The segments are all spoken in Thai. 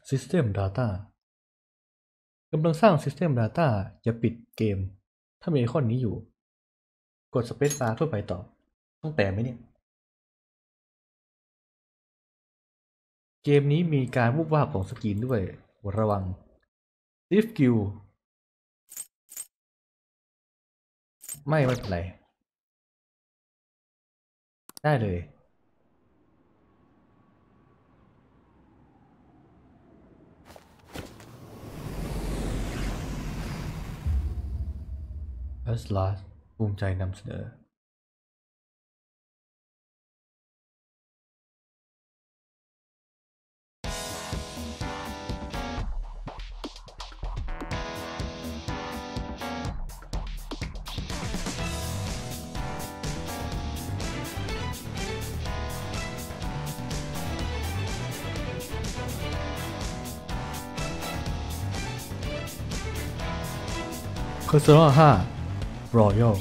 System Data กำลังสร้าง System Data จะปิดเกมถ้ามีไอคอนนี้อยู่กด Space Bar เพื่อไปต่อต้องแปลไหมเนี่ยเกมนี้มีการวูบวาบของสกรีนด้วยระวัง Shift Q ไม่เป็นไรได้เลย As Last ภูมิใจนำเสนอPersona 5 Royal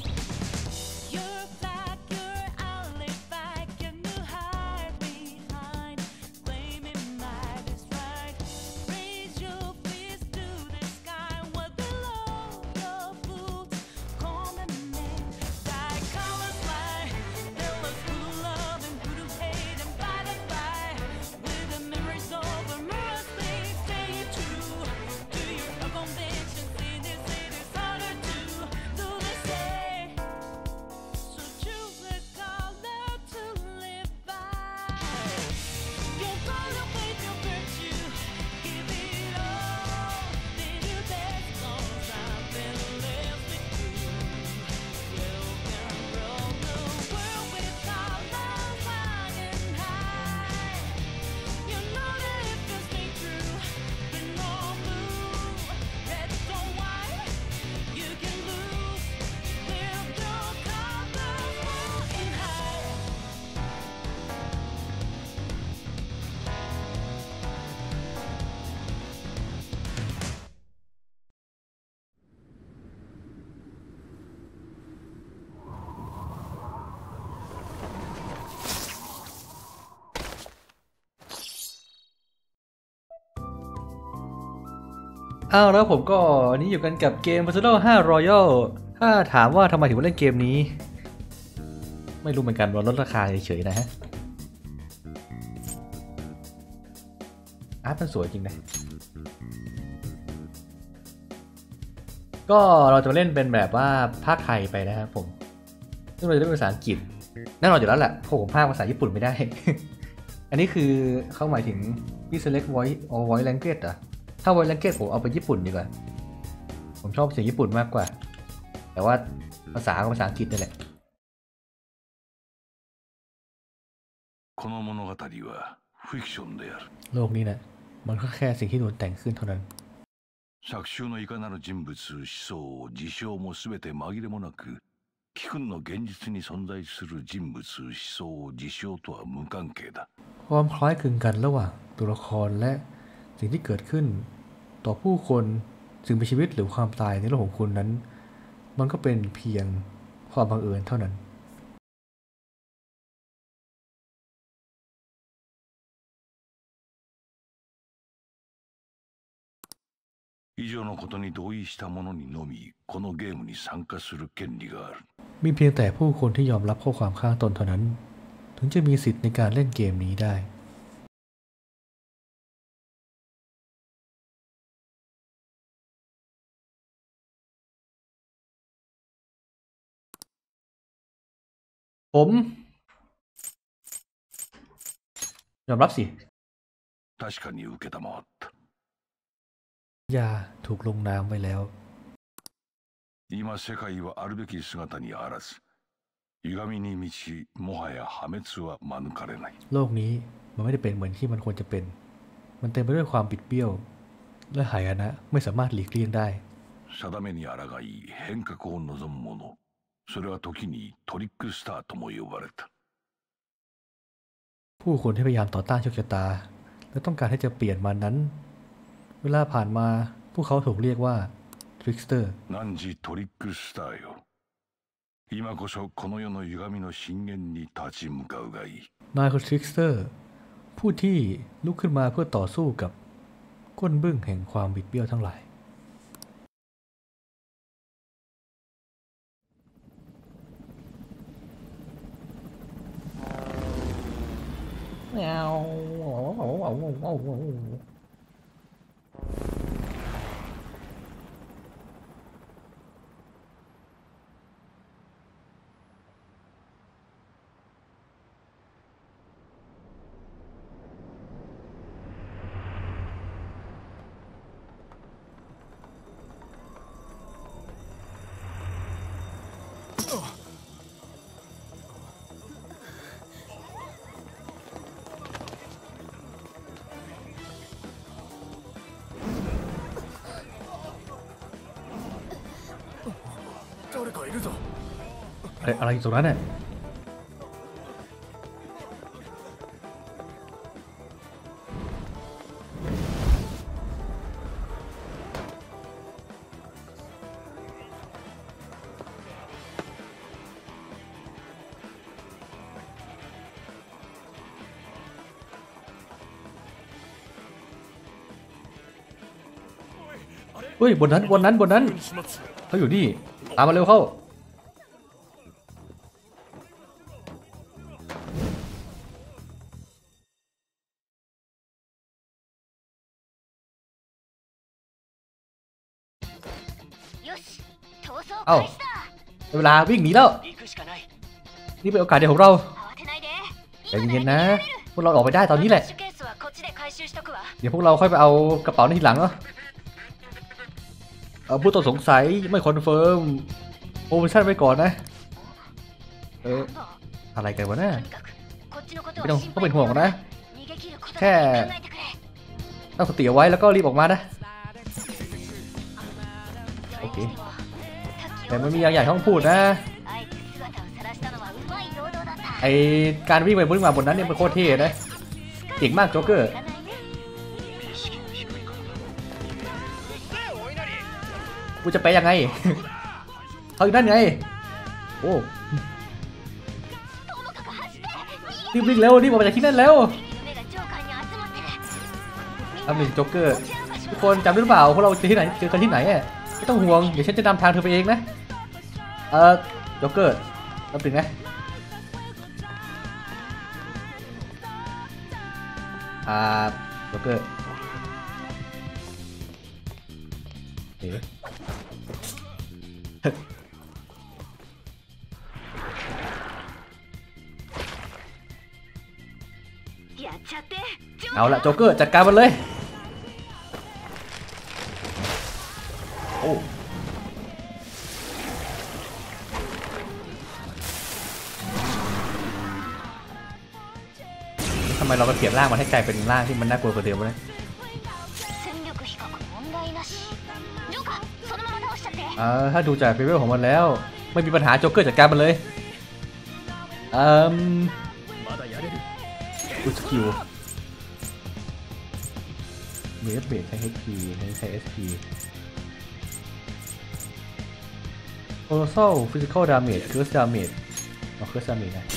แล้วผมก็วันนี้อยู่กันกับเกม Persona 5 Royal ถ้าถามว่าทำไมถึงมาเล่นเกมนี้ไม่รู้เหมือนกันว่าลดราคาเฉยๆนะฮะอาร์ตมันสวยจริงนะก็เราจะมาเล่นเป็นแบบว่าภาคไทยไปนะครับผมซึ่งเราจะเล่นภาษาอังกฤษแน่นอนอยู่แล้วแหละเพราะผมภาคภาษาญี่ปุ่นไม่ได้ อันนี้คือเขาหมายถึง พี่ select voice or voice language อ่ะถ้า voice language ผมเอาไปญี่ปุ่นดีกว่าผมชอบเสียงญี่ปุ่นมากกว่าแต่ว่าภาษาก็ภาษาอังกฤษนั่นแหละโลกนี้นะมันก็แค่สิ่งที่โดนแต่งขึ้นเท่านั้น作中のいかなる人物、思想、事象もすべて紛れもなく、貴君の現実に存在する人物、思想、事象とは無関係だ。 ความคล้ายคลึงกันระหว่างตัวละครและสิ่งที่เกิดขึ้นต่อผู้คนสิ่งมีชีวิตหรือความตายในโลกของคุณนั้นมันก็เป็นเพียงความบังเอิญเท่านั้น以上のことに同意した者にのみこのゲームに参加する権利がある。 มีเพียงแต่ผู้คนที่ยอมรับข้อความข้างตนเท่านั้นถึงจะมีสิทธิ์ในการเล่นเกมนี้ได้ผมยอมรับสิ確かに受けたまわった。 ยาถูกลงนามไว้แล้ว今世界はあるべき姿にあらず、歪みに満ち、もはや破滅は免れない。 โลกนี้มันไม่ได้เป็นเหมือนที่มันควรจะเป็นมันเต็มไปด้วยความบิดเบี้ยวและหายนะไม่สามารถหลีกเลี่ยงได้定めに抗い変革を望む者、それは時にトリックスターとも呼ばれた。 ผู้คนที่พยายามต่อต้านโชคชะตาและต้องการให้จะเปลี่ยนมันนั้นเวลาผ่านมาพวกเขาถูกเรียกว่าทริกสเตอร์汝トリックスターよ、今こそこの世の歪みの深淵に立ち向かうがいい。 นายคือทริกสเตอร์ผู้ที่ลุกขึ้นมาเพื่อต่อสู้กับก้นบึ้งแห่งความบิดเบี้ยวทั้งหลายแมวอะไรอยู่ตรงนั้นเนี่ยเฮ้ยบนนั้นเขาอยู่นี่ตามมาเร็วเข้าเอ้าเวลาวิ่งหนีแล้วนี่เป็นโอกาสเดียวของเราใจเย็นๆนะพวกเราออกไปได้ตอนนี้แหละเดี๋ยวพวกเราค่อยไปเอากระเป๋าในทีหลังเนาะผู้ต้องสงสัยไม่คอนเฟิร์มโปรโมชั่นไว้ก่อนนะอะไรกันวะเนี่ยไม่ต้องเป็นห่วงนะแค่ตั้งสติเอาไว้แล้วก็รีบออกมานะโอเคแต่มันมีอย่างที่ต้องพูดนะไอการวิ่งไปบนมาบนนั้นเนี่ยมันโคตรเท่นะเก่งมากโจ๊กเกอร์กูจะไปยังไงเขาอยู่ด้านไงโอ้รีบวิ่งเร็วรีบออกมาจากที่นั่นแล้วทำหนึ่งโจ๊กเกอร์ทุกคนจำได้หรือเปล่าพวกเราเจอที่ไหนเจอกันที่ไหนไม่ต้องห่วงเดี๋ยวฉันจะนำทางเธอไปเองนะโจ๊กเกอร์รับถึงนะโจ๊กเกอร์เอาละโจ๊กเกอร์จัดการมันเลยโอ้ทำไมเราไปเปลี่ยนร่างมันให้กลายเป็นร่างที่มันน่ากลัวกว่าเดิมวะเนี่ยถ้าดูจากเลเวลของมันแล้วไม่มีปัญหาโจ๊กเกอร์จัดการมันเลยดูสกิลมีเอฟเบสใช้ HP ใช้ SP Colossal Physical Damage Curse Damage เอา Curse Damage นะ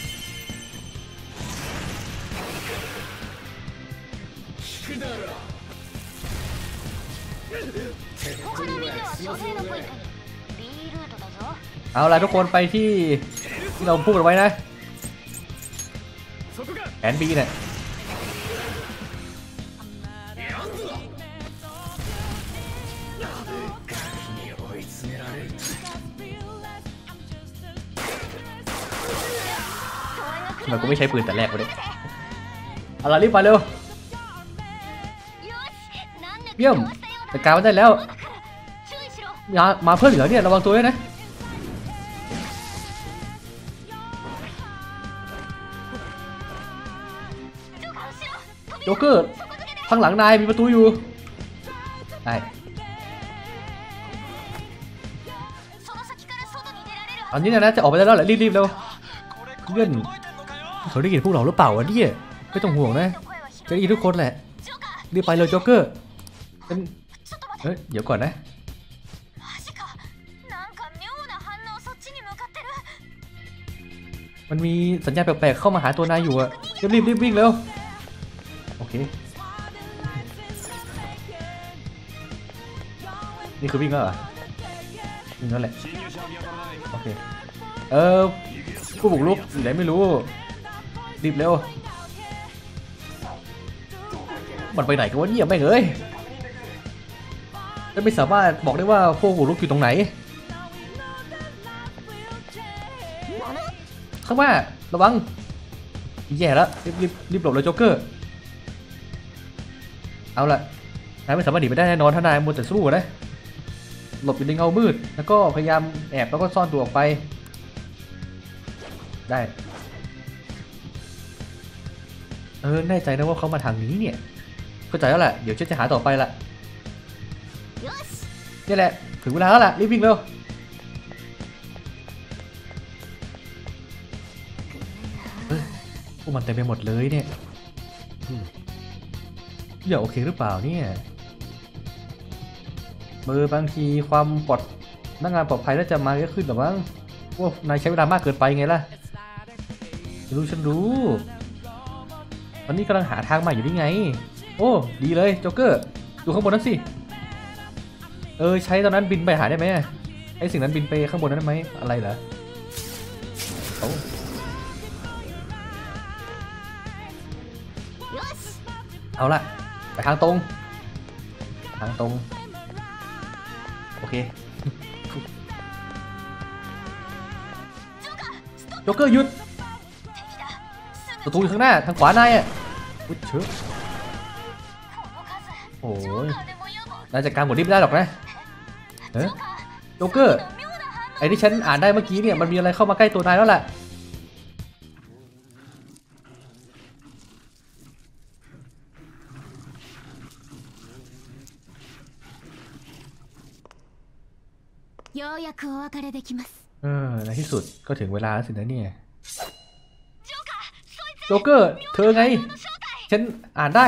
เอาล่ะทุกคนไปที่เราพูดกันไว้นะแผน B เนี่ยมันก็ไม่ใช้ปืนแต่แรกเลยเอาล่ะรีบไปเร็วเยี่ยมจัดการมันได้แล้วมาเพื่อนเหลือเนี่ยระวังตัวด้วยนะโจ๊กเกอร์ข้างหลังนายมีประตูอยู่ได้อันนี้นะจะออกไปได้แล้วแหละรีบๆเร็วเพื่อนเขาได้ยินพวกเราหรือเปล่าวะเนี่ยไม่ต้องห่วงนะจะได้ยินทุกคนแหละรีบไปเลยโจ๊กเกอร์เดี๋ยวก่อนนะมันมีสัญญาณแปลกๆเข้ามาหาตัวนายอยู่อะรีบวิ่งเร็วโอเคนี่คือวิ่งแล้วเหรอวิ่งแล้วแหละโอเคผู้บุกรุกอยู่ไหนไม่รู้รีบเร็วมันไปไหนกันวะเนี่ยแม่งเอ้ยจะไม่สามารถบอกได้ว่าพวกบุกรุกอยู่ตรงไหนข้างหน้าระวังแย่แล้วรีบหลบเลยโจ๊กเกอร์เอาละนายไม่สามารถหนีไปได้แน่นอนถ้านายมัวแต่สู้นะหลบอยู่ในเงามืดแล้วก็พยายามแอบแล้วก็ซ่อนตัวออกไปได้แน่ใจนะว่าเขามาทางนี้เนี่ยเข้าใจแล้วแหละเดี๋ยวฉันจะหาต่อไปละนี่แหละถึงเวลาแล้วล่ะรีบวิ่งเร็วพวกมันเต็มไปหมดเลยเนี่ยอย่าโอเคหรือเปล่าเนี่ยบางทีความพนักงานปลอดภัยน่าจะมาเยอะขึ้นหรือมั้งว่านายใช้เวลามากเกินไปไงล่ะฉันรู้ตอนนี้กำลังหาทางใหม่อยู่นี่ไงโอ้ดีเลยโจ๊กเกอร์ดูข้างบนนั้นสิใช้ตอนนั้นบินไปหาได้ไหมไอ้สิ่งนั้นบินไปข้างบนนั้นได้ไหมอะไรเหรอเอาละไปทางตรงโอเคโจ๊กเกอร์หยุดศัตรูอยู่ข้างหน้าทางขวานายอุ๊ยเชื่อโอ้ยนายจัดการหมดนี้ไม่ได้หรอกนะโจ๊กเกอร์ไอ้ที่ฉันอ่านได้เมื่อกี้เนี่ยมันมีอะไรเข้ามาใกล้ตัวนายแล้วแหละในที่สุดก็ถึงเวลาแล้วสินะเนี่ยโจ๊กเกอร์เธอไงฉันอ่านได้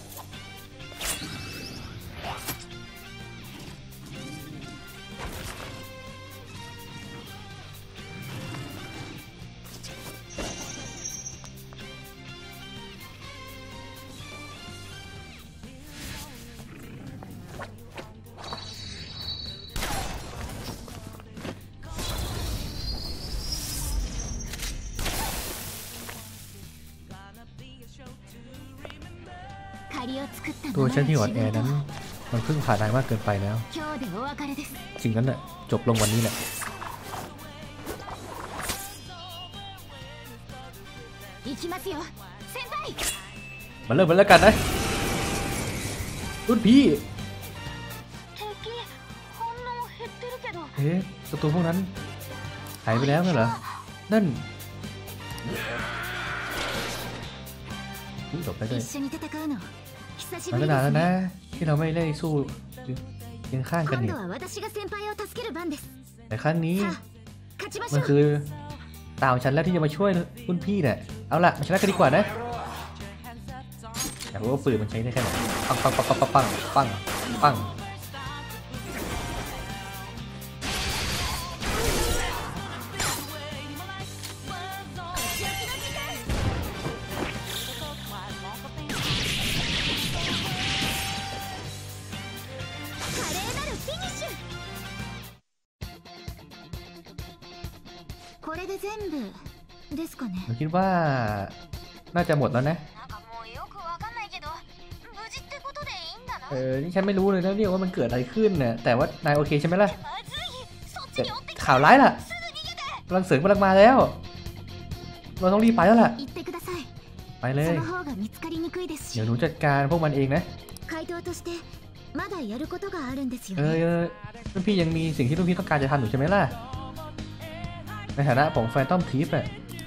ตัวฉันที่อ่อนแอนั้นมันเพิ่งผ่านนายมากเกินไปแล้วสิ่งนั้นน่ะจบลงวันนี้แหละมาเริ่มกันแล้วกันนะรุ่นพี่ศัตรูพวกนั้นหายไปแล้วเหรอนั่นจบไปเลยมันก็นานแล้วนะที่เราไม่ได้สู้เคียงข้างกันนี่แต่ครั้งนี้มันคือตาของฉันแล้วที่จะมาช่วยรุ่นพี่เนี่ยเอาล่ะมาชนะกันดีกว่านะอยากรู้ว่าปืนมันใช้ได้แค่ไหนปังผมคิดว่าน่าจะหมดแล้วนะนี่ฉันไม่รู้เลยนะเนี่ยว่ามันเกิดอะไรขึ้นเนี่ยแต่ว่านายโอเคใช่ไหมล่ะแต่ข่าวร้ายล่ะกำลังเสริมกำลังมาแล้วเราต้องรีบไปแล้วล่ะไปเลยเดี๋ยวหนูจัดการพวกมันเองนะรุ่นพี่ยังมีสิ่งที่รุ่นพี่ต้องการจะทำอยู่ใช่ไหมล่ะในฐานะของแฟนต้อมทีฟ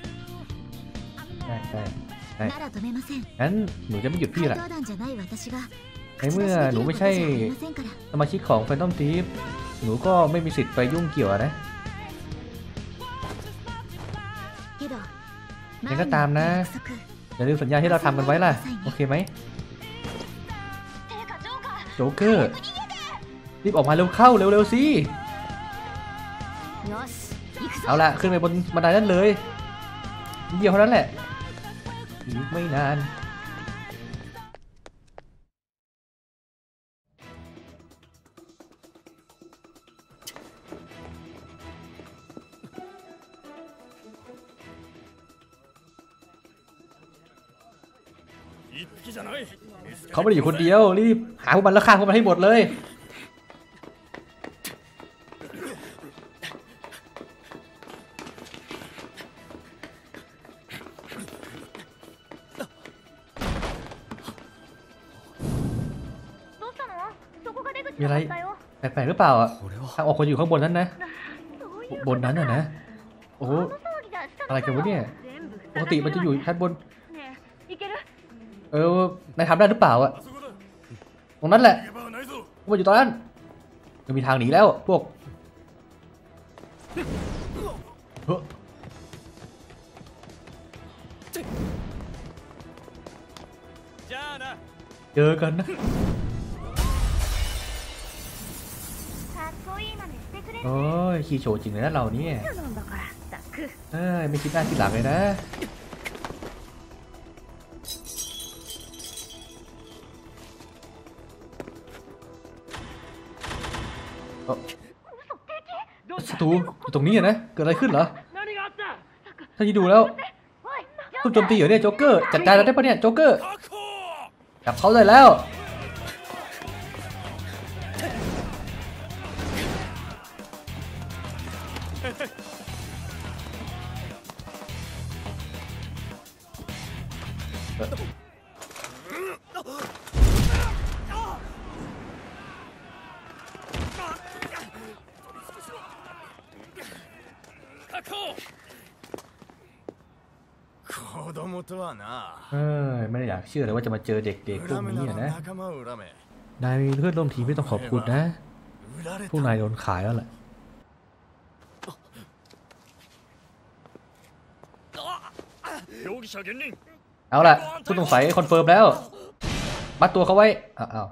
ได้งั้นหนูจะไม่หยุดพี่แหละในเมื่อหนูไม่ใช่สมาชิกของแฟนต้อมทีฟหนูก็ไม่มีสิทธิ์ไปยุ่งเกี่ยวนะยังก็ตามนะอย่าลืมสัญญาที่เราทำกันไว้ล่ะโอเคไหมโจ๊กเกอร์รีบออกมาเร็วเข้าเร็วสิเอาละขึ้นไปบนบันไดนั่นเลยเดียวเท่านั้นแหละอีกไม่นานเขาไม่ได้อยู่คนเดียวรีบหาพวกมันแล้วฆ่าพวกมันให้หมดเลยมีอะไรแปลกๆหรือเปล่าอ่ะทางออกคนอยู่ข้างบนนั้นนะบนนั้นน่ะนะโอ้โหอะไรกันวะเนี่ยปกติมันจะอยู่ชั้นบนนายทำได้หรือเปล่าอ่ะตรงนั้นแหละพวกมันอยู่ตรงนั้นจะมีทางหนีแล้วพวกเจอกันนะโอ้ยขี้โชว์จริงเลยนะเราเนี่ยไม่คิดหน้าคิดหลังเลยนะศัตรูอยู่ตรงนี้นะเกิดอะไรขึ้นเหรอถ้าที่ดูแล้วคุณโจมตีอยู่เนี่ยโจ๊กเกอร์จัดการเราได้ปะเนี่ยโจ๊กเกอร์จับเขาเลยแล้วไม่ได้อยากเชื่อเลยว่าจะมาเจอเด็กๆพวกนี้นะนายมีเพื่อนร่วมทีมไม่ต้องขอบคุณนะพวกนายโดนขายแล้วแหละเอาล่ะผู้ต้องสงสัยคอนเฟิร์มแล้วมัดตัวเขาไว้อ้าว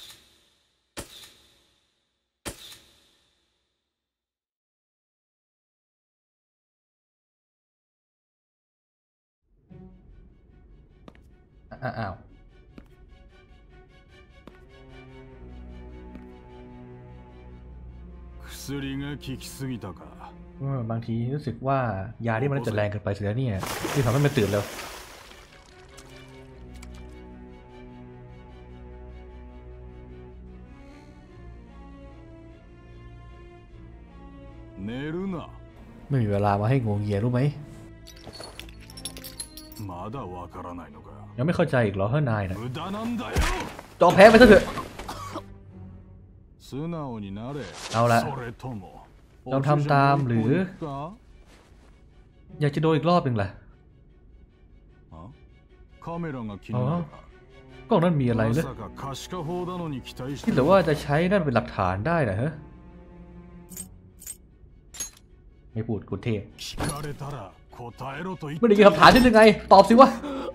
บางทีรู้สึกว่ายาที่มันจะแรงเกินไปเสียเนี่ยที่ทำให้มันตื่นเร็วไม่มีเวลามาให้งงเงียรู้ไหมยังไม่เข้าใจอีกเหรอเฮ้ยนายนะจอมแพ้ไปซะเถอะเอาละยอมทำตามหรืออยากจะโดนอีกรอบหนึ่งล่ะอ๋อกล้องนั้นมีอะไรเลยคิดแต่ว่าจะใช้นั่นเป็นหลักฐานได้เหรอฮะไม่พูดกุเทพไม่ได้ยินคำถามได้ยังไงตอบสิวะ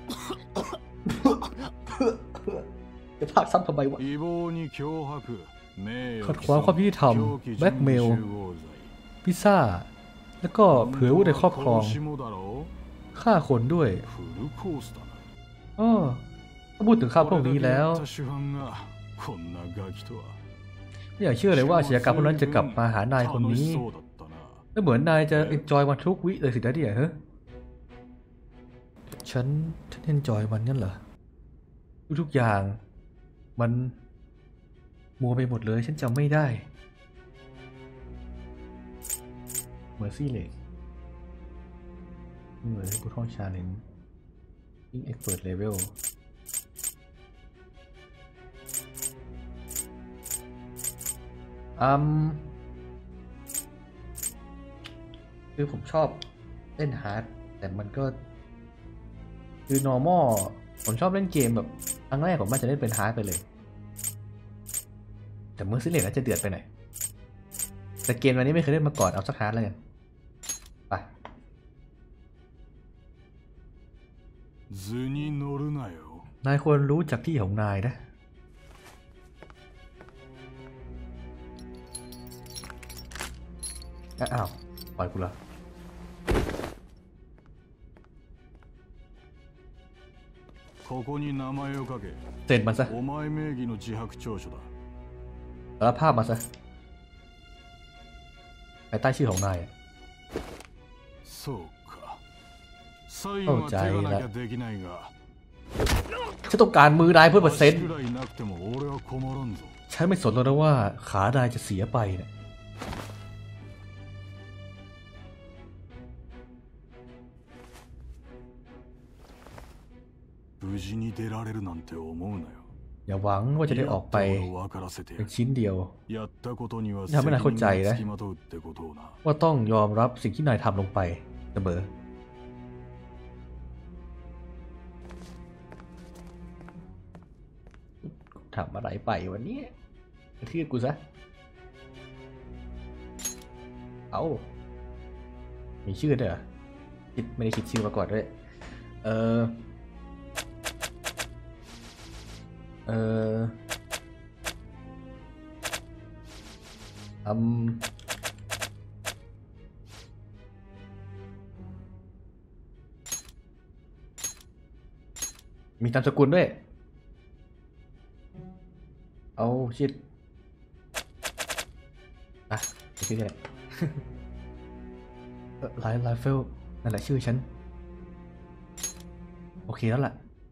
จะพากซ้ำทำไมวะขัดขวางความยุติธรรมแบล็กเมลพิซซ่าแล้วก็เผยอาวุธในครอบครองฆ่าคนด้วยถ้าพูดถึงข่าวพวกนี้แล้วไม่อยากเชื่อเลยว่าอาชญากรรมพวกนั้นจะกลับมาหานายคนนี้แล้วเหมือนนายจะเอนจอยมันทุกวิเลยสินะเนี่ยเฮ้ยฉันเอนจอยมันงั้นเหรอทุกอย่างมันมัวไปหมดเลยฉันจำไม่ได้เมอร์ซี่เลกนี่เลยกูท่องชาเลนจ์ยิ่งเอ็กซ์เพิร์ทเลเวลคือผมชอบเล่นฮาร์ดแต่มันก็คือ normal ผมชอบเล่นเกมแบบครั้งแรกผมว่าจะเล่นเป็นฮาร์ดไปเลยแต่เมื่อซิเลตน่าจะเดือดไปหน่อยแต่เกมวันนี้ไม่เคยเล่นมาก่อนเอาสักฮาร์ดเลยกันไปนายควรรู้จักที่ของนายนะอ้าวปล่อยกูละเซ็นมันซะสารภาพมาซะภายใต้ชื่อของนายเข้าใจแล้วฉันฉันต้องการมือนายเพื่อเปอร์เซ็นต์足くらいなくても俺は困らんぞ。 ฉันไม่สนแล้วนะว่าขานายจะเสียไปเนี่ย無事に出られるなんて思うなよ。 อย่าหวังว่าจะได้ออกไปเป็นชิ้นเดียวやったことにはทำให้นายเข้าใจนะ責任がつきまとうってことをな。 ว่าต้องยอมรับสิ่งที่นายทำลงไปเสมอทำอะไรไปวันนี้กระทืบกูซะเอามีชื่อด้วยเหรอคิดไม่ได้คิดชื่อมาก่อนด้วยมีนามสกุลด้วยเอาชิดอ่ะชื่ออะไรไลฟ์เฟลนั่นแหละชื่อฉันโอเคแล้วล่ะ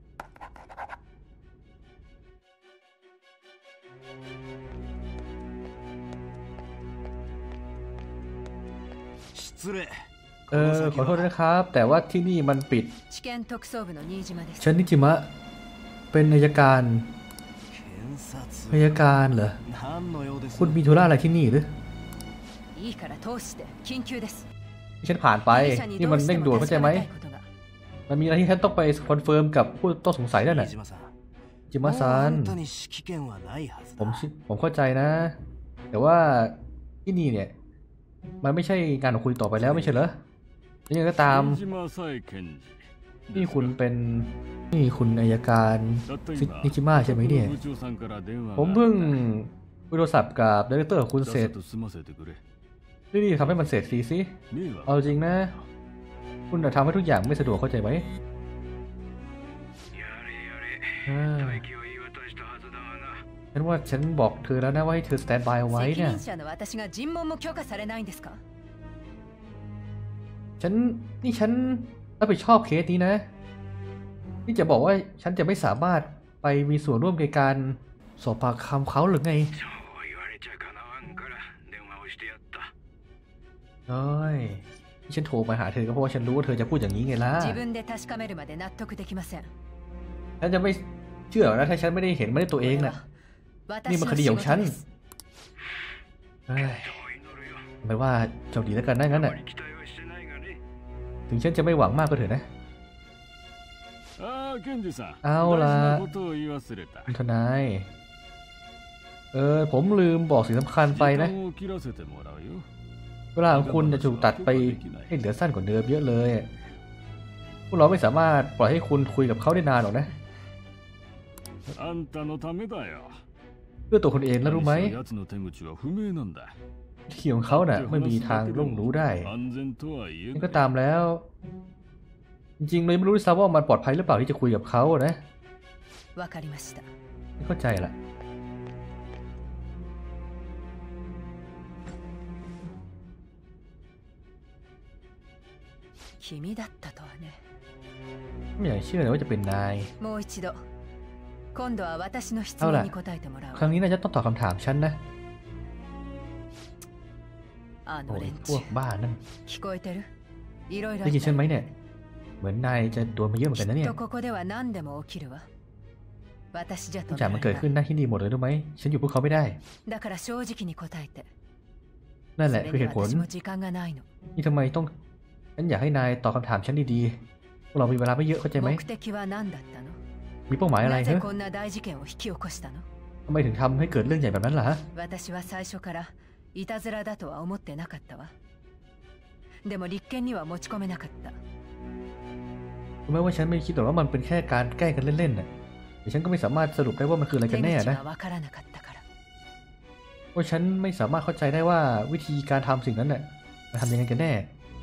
ขอโทษด้วยนะครับแต่ว่าที่นี่มันปิดฉันนิจิมะเป็นอัยการเหรอคุณมีธุระอะไรที่นี่หรือที่ฉันผ่านไปนี่มันเร่งด่วนเข้าใจไหมมันมีอะไรที่ฉันต้องไปคอนเฟิร์มกับผู้ต้องสงสัยนั่นแหละจิมะซันผมเข้าใจนะแต่ว่าที่นี่เนี่ยมันไม่ใช่งานของคุณต่อไปแล้วไม่ใช่เหรอยังไงก็ตามนี่คุณอัยการนิจิมะใช่ไหมเนี่ยผมเพิ่งคุยโทรศัพท์กับไดเรคเตอร์ของคุณเสร็จรีบทำให้มันเสร็จสิเอาจริงนะคุณทำให้ทุกอย่างไม่สะดวกเข้าใจไหมฉันว่าฉันบอกเธอแล้วนะว่าให้เธอสแตนด์บายเอาไว้เนี่ยฉันรับผิดชอบเคสนี้นะนี่จะบอกว่าฉันจะไม่สามารถไปมีส่วนร่วมในการสอบปากคำเขาหรือไงโอ้ยฉันโทรมาหาเธอก็เพราะว่าฉันรู้ว่าเธอจะพูดอย่างนี้ไงล่ะฉันจะไม่เชื่อนะถ้าฉันไม่ได้เห็นไม่ได้ตัวเองนะนี่มันคดีของฉันไม่ว่าโชคดีแล้วกันนะงั้นน่ะถึงฉันจะไม่หวังมากก็เถอะนะเอาล่ะทนายผมลืมบอกสิ่งสำคัญไปนะเวลาของคุณจะถูกตัดไปให้เหลือสั้นกว่าเดิมเยอะเลยพวกเราไม่สามารถปล่อยให้คุณคุยกับเขาได้นานหรอกนะเพื่อตัวคนเองแล้วรู้ไหมที่ของเขาน่ะไม่มีทางล่วงรู้ได้นี่ก็ตามแล้วจริงๆเลยไม่รู้ด้วยซ้ำว่ามันปลอดภัยหรือเปล่าที่จะคุยกับเขานะไม่เข้าใจละไม่อยากเชื่อเลยว่าจะเป็นนายเอาล่ะครั้งนี้นายจะต้องตอบคำถามฉันนะโอ้ยพวกบ้านั่นได้ยินฉันไหมเนี่ยเหมือนนายจะโดนมาเยอะเหมือนกันนะเนี่ยทุกอย่างมันเกิดขึ้นหน้าที่นี่หมดเลยรู้ไหมฉันอยู่พวกเขาไม่ได้นั่นแหละคือเหตุผลนี่ทำไมต้องฉันอยากให้นายตอบคำถามฉันดีๆพวกเรามีเวลาไม่เยอะเข้าใจไหมมีเป้าหมายอะไรเหรอทำไมถึงทำให้เกิดเรื่องใหญ่แบบนั้นล่ะいたずらだとは思ってなかったわ。でも立件には持ち込めなかった。รู้ไหมว่าฉันไม่คิดหรอกว่ามันเป็นแค่การแกล้งกันเล่นๆน่ะแต่ฉันก็ไม่สามารถสรุปได้ว่ามันคืออะไรกันแน่นะว่าฉันไม่สามารถเข้าใจได้ว่าวิธีการทำสิ่งนั้นน่ะมันทำยังไงกันแน่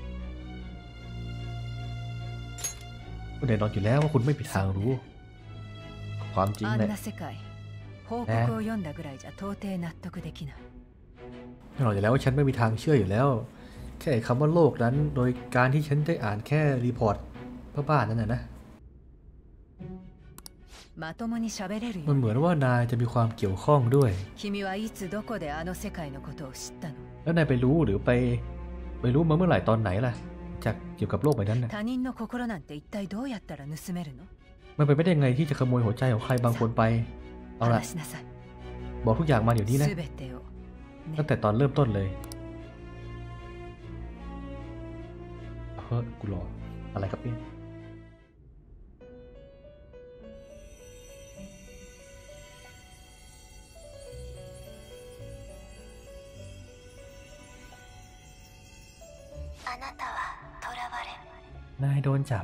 คุณแน่นอนอยู่แล้วว่าคุณไม่มีทางรู้ความจริงแหละเราอยู่แล้วว่าฉันไม่มีทางเชื่ออยู่แล้วแค่คำว่าโลกนั้นโดยการที่ฉันได้อ่านแค่รีพอร์ตบ้าๆนั่นนะまともに喋れるมันよเหมือนว่านายจะมีความเกี่ยวข้องด้วย君はいつどこであの世界のことを知ったのแล้วนายไปรู้หรือไปรู้มาเมื่อไหร่ตอนไหนล่ะจากเกี่ยวกับโลกใบนั้นน่ะ他人の心なんて一体どうやったら盗めるのมันเป็นไปได้ไงที่จะขโมยหัวใจของใครบางคนไปเอาล่ะ話しなさいบอกทุกอย่างมาเดี๋ยวนี้นะ全てを、ねตั้งแต่ตอนเริ่มต้นเลยเฮ้ยกูรออะไรครับเนี่ยนายโดนจับ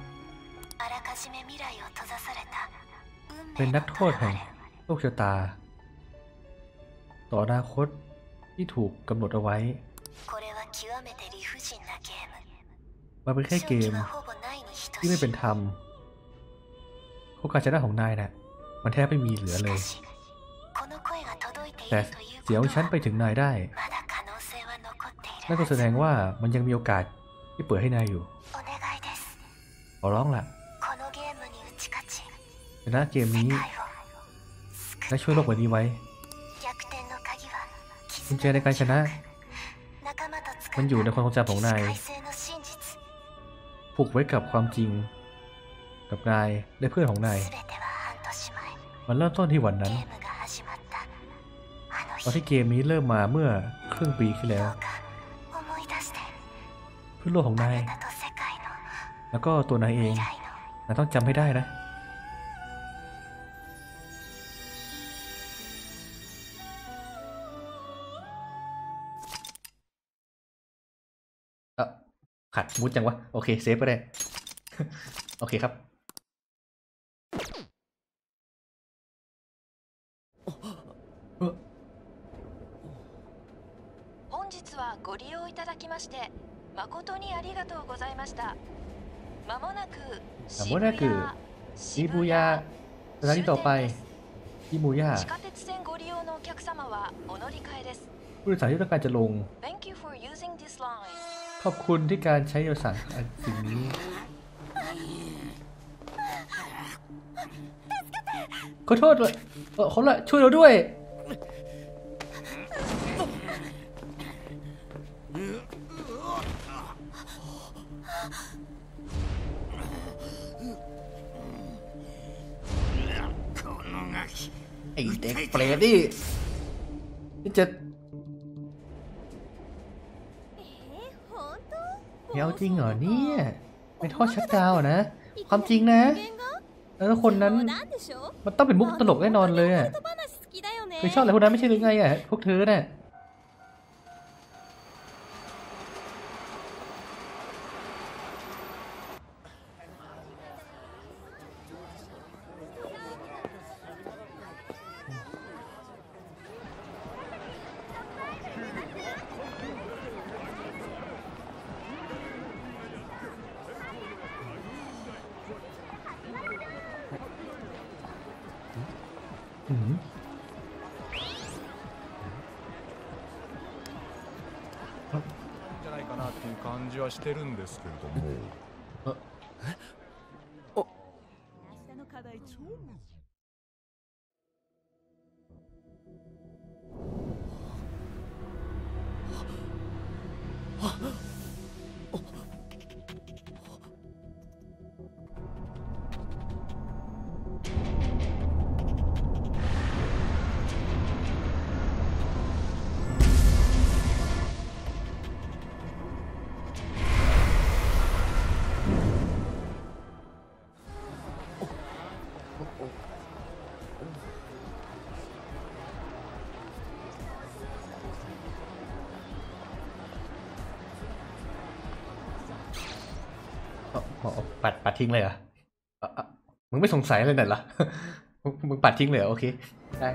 เป็นนักโทษแห่งโลกชะตาต่ออนาคตที่ถูกกำหนดเอาไว้มันเป็นแค่เกมที่ไม่เป็นธรรมโอกาสชนะของนายน่ะมันแทบไม่มีเหลือเลยแต่เสียงของฉันไปถึงนายได้นั่นก็แสดงว่ามันยังมีโอกาสที่เปิดให้นายอยู่ขอร้องล่ะชนะเกมนี้และช่วยโลกใบนี้ไว้กุญแจในการชนะมันอยู่ในความทรงจำของนายผูกไว้กับความจริงกับนายและเพื่อนของนายมันเริ่มต้นที่วันนั้นตอนที่เกมนี้เริ่มมาเมื่อครึ่งปีที่แล้วเพื่อนโลกของนายแล้วก็ตัวนายเองนายต้องจำให้ได้นะขัดมุดจังวะโอเคเซฟก็ได้ โอเคครับ本日はご利用いただきまして誠にありがとうございました。まもなくชิบูย่าสถานีต่อไปชิบูย่า地下鉄線ご利用のお客様はお乗り換えです。 ผู้โดยสารที่ต้องการจะลง Thank you for using this line. ขอบคุณที่การใช้โดยสารสิ่งนี้ขอโทษเลยเขาละช่วยเราด้วยไอ้เด็กเปรตนี่จะเดี๋ยวจริงเหรอเนี่ยเป็นท่อชักดาวนะความจริงนะแล้วคนนั้นมันต้องเป็นมุกตลกแน่นอนเลยอ่ะเคยชอบอะไรพวกนั้นไม่ใช่หรือไงอ่ะพวกเธอเนี่ยじゃないかなっていう感じはしてるんですけれども。 明日の課題超難しい。 ปัดทิ้งเลยเหรอมึงไม่สงสัยเลยน่ะเหรอ มึงปัดทิ้งเลยเหรอโอเคได้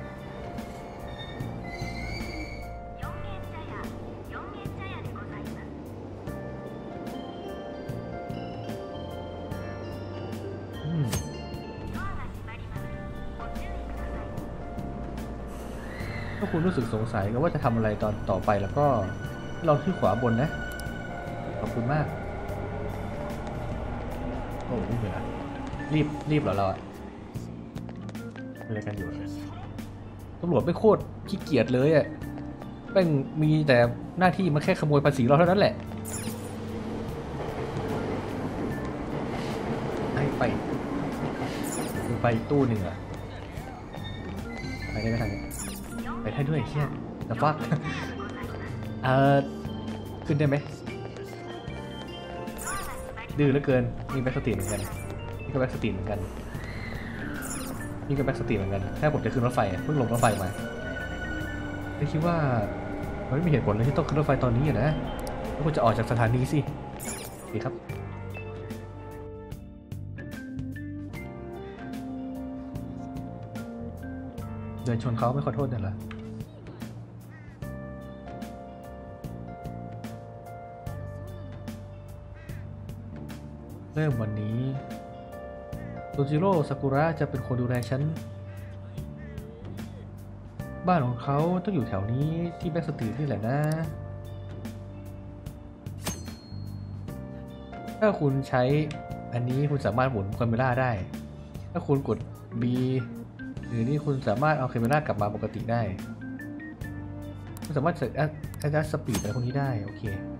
ถ้าคุณรู้สึกสงสัยว่าจะทำอะไรตอนต่อไปแล้วก็ลองที่ขวาบนนะขอบคุณมากโอ้ไม่เหลือรีบเหรอเราอะอะไรกันอยู่ตำรวจไม่โคตรขี้เกียจเลยอ่ะแม่งมีแต่หน้าที่มาแค่ขโมยภาษีเราเท่านั้นแหละไปตู้หนึ่งอะไปได้ไหมทางนี้ไปได้ด้วยเชี่ยแต่ฟักขึ้นได้ไหมดื้อเหลือเกินนี่แบ็กสตรีทเหมือนกันนี่ก็แบ็กสตรีทเหมือนกันนี่ก็แบ็กสตรีทเหมือนกันแค่ผมจะขึ้นรถไฟเพิ่งลงรถไฟมาไม่คิดว่ามันไม่มีเหตุผลเลยที่ต้องขึ้นรถไฟตอนนี้นะแล้วก็จะออกจากสถานีสิดีครับเดินชนเขาไม่ขอโทษเนี่ยเหรอเริ่มวันนี้โซจิโร่ซากุระจะเป็นคนดูแลฉันบ้านของเขาต้องอยู่แถวนี้ที่แบ็กสตรีทนี่แหละนะถ้าคุณใช้อันนี้คุณสามารถหมุนคาเมล่าได้ถ้าคุณกด Bหรือนี่คุณสามารถเอาคาเมล่ากลับมาปกติได้คุณสามารถเซตadjust speed อะไรพวกนี้ได้โอเค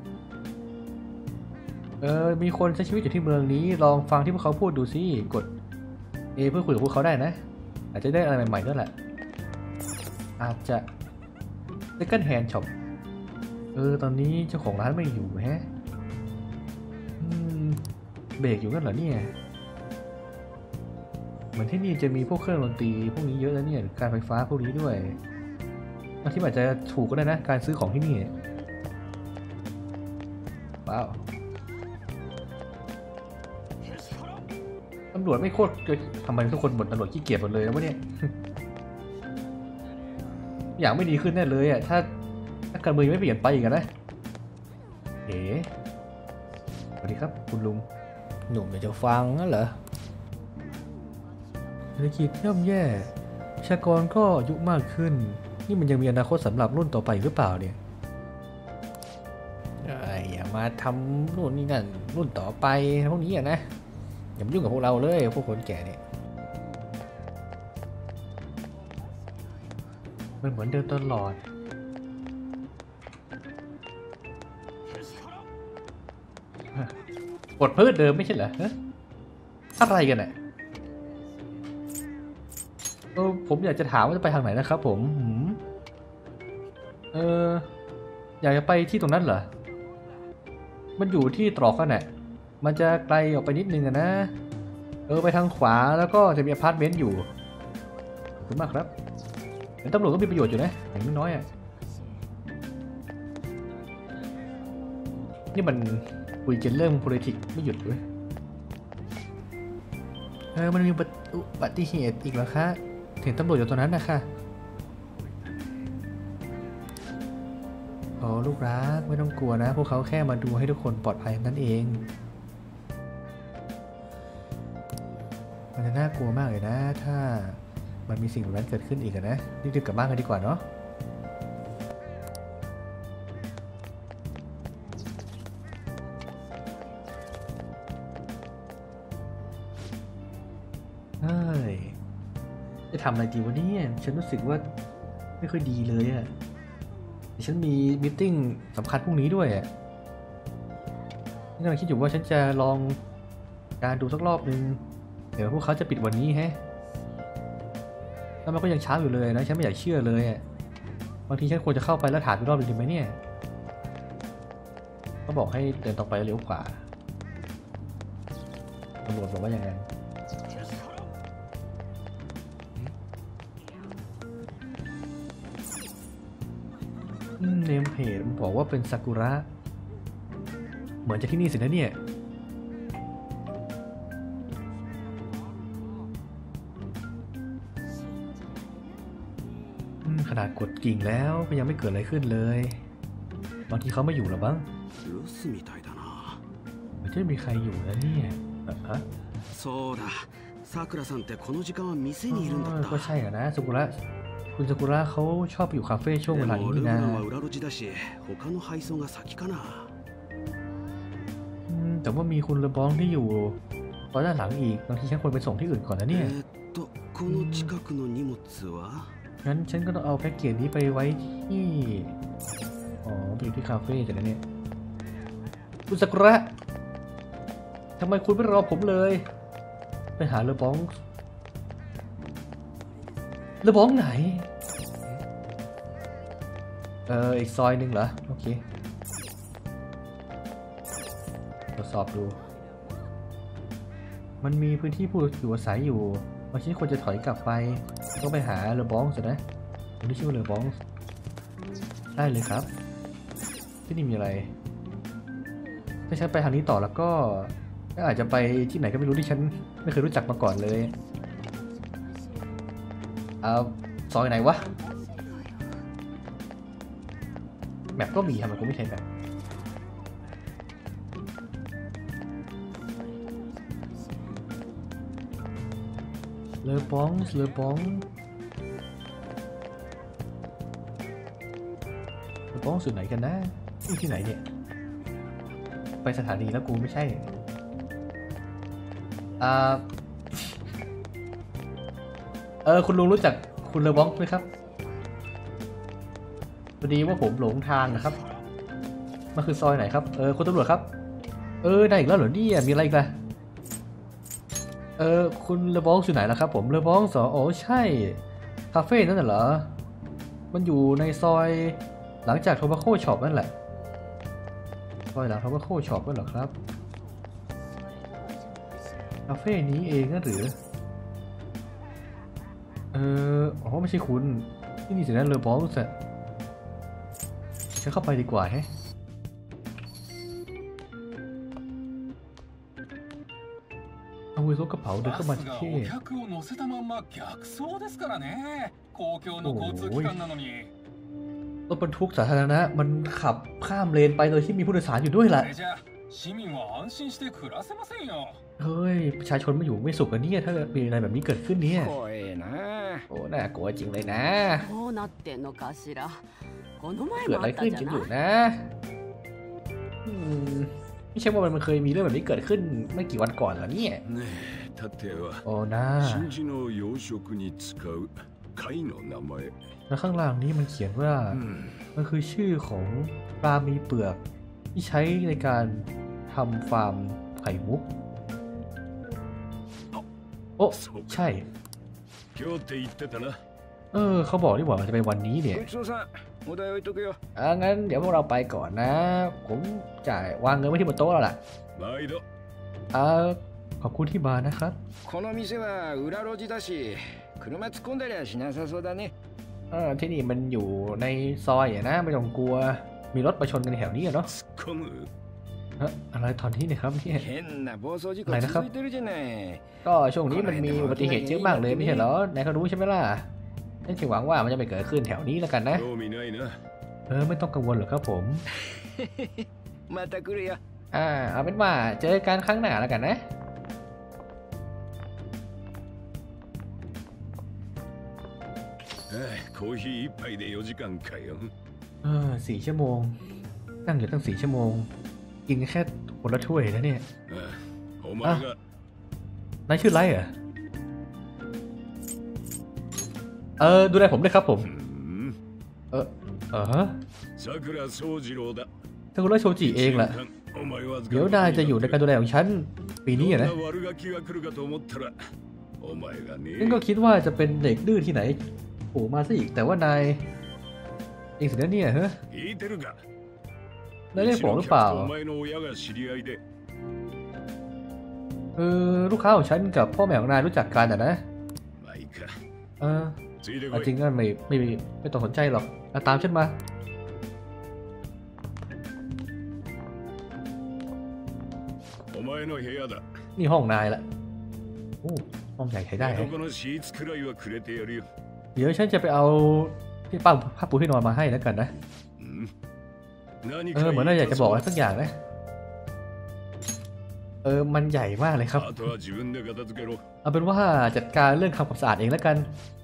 มีคนใช้ชีวิตอยู่ที่เมืองนี้ลองฟังที่พวกเขาพูดดูสิกด A เพื่อคุยกับพวกเขาได้นะอาจจะได้อะไรใหม่ๆด้วยแหละอาจจะ second hand shop ตอนนี้เจ้าของร้านไม่อยู่แฮะเบรกอยู่กันเหรอเนี่ยเหมือนที่นี่จะมีพวกเครื่องดนตรีพวกนี้เยอะแล้วเนี่ยการไฟฟ้าพวกนี้ด้วยบางทีอาจจะถูกก็ได้นะการซื้อของที่นี่ว้าวตำรวจไม่โคตรทำไมทุกคนบ่นตำรวจขี้เกียจหมดเลยนะวะเนี่ยอย่างไม่ดีขึ้นแน่เลยอ่ะถ้าการเมืองไม่เปลี่ยนไปอีกนะสวัสดีครับคุณลุงหนุ่มอยากจะฟังนั่นเหรอเศรษฐกิจย่ำแย่ประชากรก็อายุมากขึ้นนี่มันยังมีอนาคตสำหรับรุ่นต่อไปหรือเปล่าเนี่ยอย่ามาทำรุ่นนี่นั่นรุ่นต่อไปพวกนี้อ่ะนะอย่ามายุ่งกับพวกเราเลยพวกคนแก่เนี่ยมันเหมือนเดิมตลอดกดพืชเดิมไม่ใช่เหรออะไรกันเนี่ยผมอยากจะถามว่าจะไปทางไหนนะครับผมอยากจะไปที่ตรงนั้นเหรอมันอยู่ที่ตรอกกันน่ะมันจะไกลออกไปนิดนึงนะไปทางขวาแล้วก็จะมีอพาร์ตเมนต์อยู่ขอบคุณมากครับเป็นตำรวจก็มีประโยชน์อยู่นะอย่างน้อยอ่ะนี่มันคุยกันเรื่อง politics ไม่หยุดเลยมันมีอุบัติเหตุอีกแล้วคะเห็นตำรวจอยู่ตรงนั้นนะคะลูกรักไม่ต้องกลัวนะพวกเขาแค่มาดูให้ทุกคนปลอดภัยนั่นเองมันจะน่ากลัวมากเลยนะถ้ามันมีสิ่งแบบนั้นเกิดขึ้นอีกนะรีบๆกลับบ้านกันดีกว่าเนาะจะทำอะไรดีวะเนี่ยฉันรู้สึกว่าไม่ค่อยดีเลยอ่ะฉันมีมีตติ้งสำคัญพรุ่งนี้ด้วยอ่ะนี่กำลังคิดอยู่ว่าฉันจะลองการดูสักรอบนึงเดี๋ยวพวกเขาจะปิดวันนี้แฮะแล้วมันก็ยังเช้าอยู่เลยนะฉันไม่อยากเชื่อเลยอ่ะบางทีฉันควรจะเข้าไปแล้วถามอีกรอบนึงดีไหมเนี่ยก็บอกให้เดินต่อไปเลี้ยวขวาตำรวจบอกว่าอย่างนั้นเนมเพจบอกว่าเป็นซากุระเหมือนจะที่นี่สินะเนี่ยขนาดกดกิ่งแล้วก็ยังไม่เกิดอะไรขึ้นเลยบางทีเขาไม่อยู่หรอบ้างมันจะมีใครอยู่นะเนี่ยก็ใช่อะนะซากุระคุณซากุระเขาชอบอยู่คาเฟ่ช่วงเวลานี้นะแต่ว่ามีคุณเลบองที่อยู่ตอนด้านหลังอีกบางทีฉันควรไปส่งที่อื่นก่อนนะเนี่ยこの近くの荷物はงั้นฉันก็ต้องเอาแพ็กเกจนี้ไปไว้ที่อ๋อไปอยู่ที่คาเฟ่กันนะเนี่ยคุณซากุระทำไมคุณไม่รอผมเลยไปหาเลอบองไหนอีกซอยหนึ่งเหรอโอเคตรวจสอบดูมันมีพื้นที่ผู้อยู่อาศัยอยู่บางทีควรจะถอยกลับไปต้องไปหาเลอบองสินะคนที่ชื่อเลอบองได้เลยครับที่นี่มีอะไรถ้าฉันไปทางนี้ต่อแล้วก็อาจจะไปที่ไหนก็ไม่รู้ที่ฉันไม่เคยรู้จักมาก่อนเลยซอยไหนวะแมปก็มีทำไมกูไม่ใช่แบบเลอบองสุดไหนกันนะที่ไหนเนี่ยไปสถานีแล้วกูไม่ใช่คุณลุงรู้จักคุณเลอบองไหมครับพอดีว่าผมหลงทางนะครับมันคือซอยไหนครับคุณตำรวจครับได้อีกแล้วเหรอเนี่ยมีอะไรอีกล่ะคุณเลอบองอยู่ไหนล่ะครับผมเลอบองโอ้ใช่คาเฟ่นั่นน่ะเหรอมันอยู่ในซอยหลังจากโทบาโคช็อปนั่นแหละซอยหลังโทบาโคช็อปนั่นเหรอครับคาเฟ่นี้เองนั่นหรือไม่ใช่คุณที่นี่สินะเลอบองส์ฉันเข้าไปดีกว่าแฮะเอาไว้รถกระเป๋าเดินเข้ามาที่โอ้ยรถบรรทุกสาธารณะมันขับข้ามเลนไปโดยที่มีผู้โดยสารอยู่ด้วยแหละเฮ้ยประชาชนไม่อยู่ไม่สุขกันเนี่ยถ้ามีอะไรแบบนี้เกิดขึ้นเนี่ยโอ้น่ากลัวจริงเลยนะเกิดอะไรขึ้นจริงอยู่นะไม่ใช่ว่ามันเคยมีเรื่องแบบนี้เกิดขึ้นไม่กี่วันก่อนเหรอเนี่ยโอ้นะแล้วข้างล่างนี้มันเขียนว่ามันคือชื่อของปลามีเปลือกที่ใช้ในการทำฟาร์มไข่มุกโอ้ใช่เขาบอกที่ว่ามันจะเป็นวันนี้เนี่ยงั้นเดี๋ยวพวกเราไปก่อนนะผมจ่ายวางเงินไว้ที่บนโต๊ะแล้วล่ะขอบคุณที่มานะครับที่นี่มันอยู่ในซอยอ่ะนะไม่ต้องกลัวมีรถมาชนกันแถวนี้เนาะอะไรตอนนี้เนี่ยครับเนี่ยอะไรนะครับก็ช่วงนี้มันมีอุบัติเหตุเยอะมากเลยไม่ใช่เหรอนายก็รู้ใช่ไหมล่ะฉันหวังว่ามันจะไม่เกิดขึ้นแถวนี้แล้วกันนะไม่ต้องกังวลหรอกครับผมเอาเป็นว่าเจอกันครั้งหน้าแล้วกันนะ4 ชั่วโมงนั่งอยู่ตั้ง4 ชั่วโมงกินแค่คนละถ้วยนะเนี่ยนายชื่อไรเหรอดูแลผมด้วยครับผมซากุระโชจิเองแหละเดี๋ยวนายจะอยู่ในการดูแลของฉันปีนี้นะนั่นก็คิดว่าจะเป็นเด็กดื้อที่ไหนโผล่มาซะอีกแต่ว่านายเองสินะเนี่ยฮะนายเรียกผมหรือเปล่าลูกค้าของฉันกับพ่อแม่ของนายรู้จักกันนะจริงก็ไม่ต้องสนใจหรอกตามฉันมานี่ห้องนายละโอ้ห้องใหญ่ใช้ได้เดี๋ยวฉันจะไปเอาที่ป้าผ้าปูที่นอนมาให้แล้วกันนะเหมือนนายอยากจะบอกอะไรสักอย่างนะมันใหญ่มากเลยครับเอาเป็นว่าจัดการเรื่องทำความสะอาดเองแล้วกัน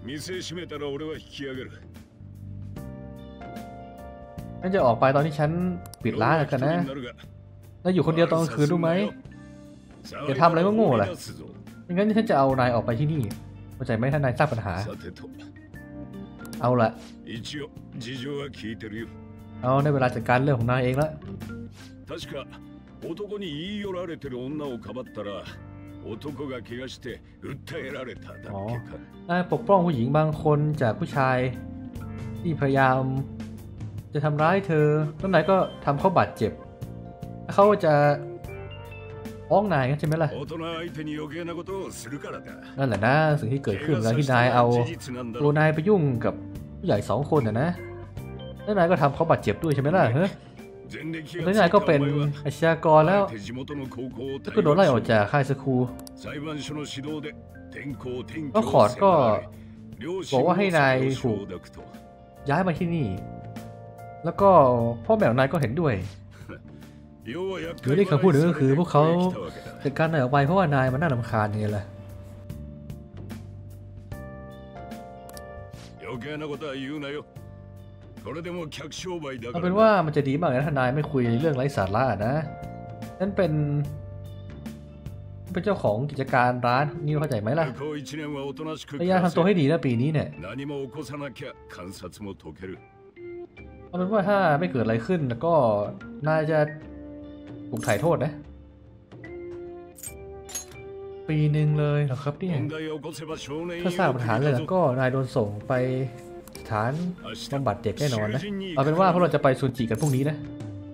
นั่นจะออกไปตอนที่ฉันปิดร้านแล้วกันนะแล้วอยู่คนเดียวตอนกลางคืนรู้ไหมอย่าทำอะไรก็โง่แหละไม่งั้นฉันจะเอานายออกไปที่นี่เข้าใจไหมถ้านายสร้างปัญหาさてとเอาละ一応事情は聞いてるよเอาในเวลาจัดการเรื่องของนายเองละ確か男に言い寄られてる女をかばったら男が怪我して訴えられただっけかนายปกป้องผู้หญิงบางคนจากผู้ชายที่พยายามจะทำร้ายเธอแล้วนายก็ทำเขาบาดเจ็บเขาจะฟ้องนายใช่ไหมล่ะ大人相手に余計なことをするからだนั่นแหละนะสิ่งที่เกิดขึ้นแล้วที่นายเอา事実なんだตัろวนายไปยุ่งกับผู้ใหญ่2 คนนะแล้วนายก็ทำเขาบาดเจ็บด้วยใช่ไหมล่ะเฮ้ย前歴แล้วがนายついก็たおเป็น前はอาชญากรแล้วあえて地元の高校をแล้วก็โดนไล่ออกจากค่ายสคูล裁判所の指導で転校転居ก็をขอร์ด迫ก็られ両บอ親กว่าให้もนายそれをถูก承諾とย้ายมาที่นี่ แล้วก็พ่อแม่ของนายก็เห็นด้วย要は厄หรือ介ที่เขาพูดถึง払いก็さคือれてพวกเขาここへ来たわけだจัดการนายออกไปเพราะว่านายมันน่ารำคาญไงล่ะ余計なことは言うなよこれでも客商売だเอาかเป็らนว่าなมันจะดีมากเลยนะถ้านายไม่คุยเรื่องไร้สาระนะนั่นเป็นเจ้าของกิจการร้านนี่เข้าใจไหมล่ะ向こう1年はおとなしくพยายามทำตัวให้ดีนะปีนี้เนี่ย何も起こさなきゃ観察も解けるเอาเป็นว่าถ้าไม่เกิดอะไรขึ้นแล้วก็นายจะถูกถ่ายโทษนะ ปีหนึ่งเลยเหรอครับเนี่ย問題を起こせば少年院ถ้าสร้างปัญหาเลยをแล้วก็นายโดนส่งไปสถานบำบัดเด็กแน่นอนนะ เอาเป็นว่าพวกเราจะไปซูจิกันพรุ่งนี้นะ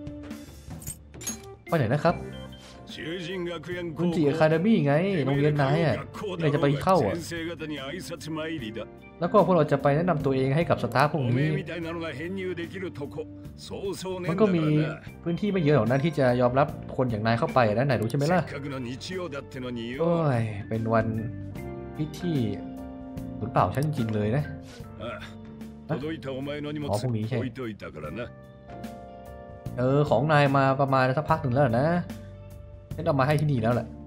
ไปไหนนะครับ囚人学園ซูจิอะคาเดมี่ไง โรงเรียนนายอ่ะนายจะไปเข้าอ่ะ先生方に挨拶参りだแล้วก็พวกเราจะไปแนะนำตัวเองให้กับสตาฟพวกおめนี้えみたいなのが編入できるとこそうそうねえมันんก็だかมีらなพื้นที่ไม่เยอะหรอกนะที่จะยอมรับคนอย่างนายเข้าไปนะนายรู้ใช่ไหมせล่ะっかくの日曜だってのにโอ้よย เป็นวันพิธีหรือเปล่าฉันจริงเลยนะああ届いたお前の荷物あพรุ่งนี้ใช่置いといたからなของนายมาประมาณสักพักหนึ่งแล้วนะฉันเอามาให้ที่นี่แล้วแหละ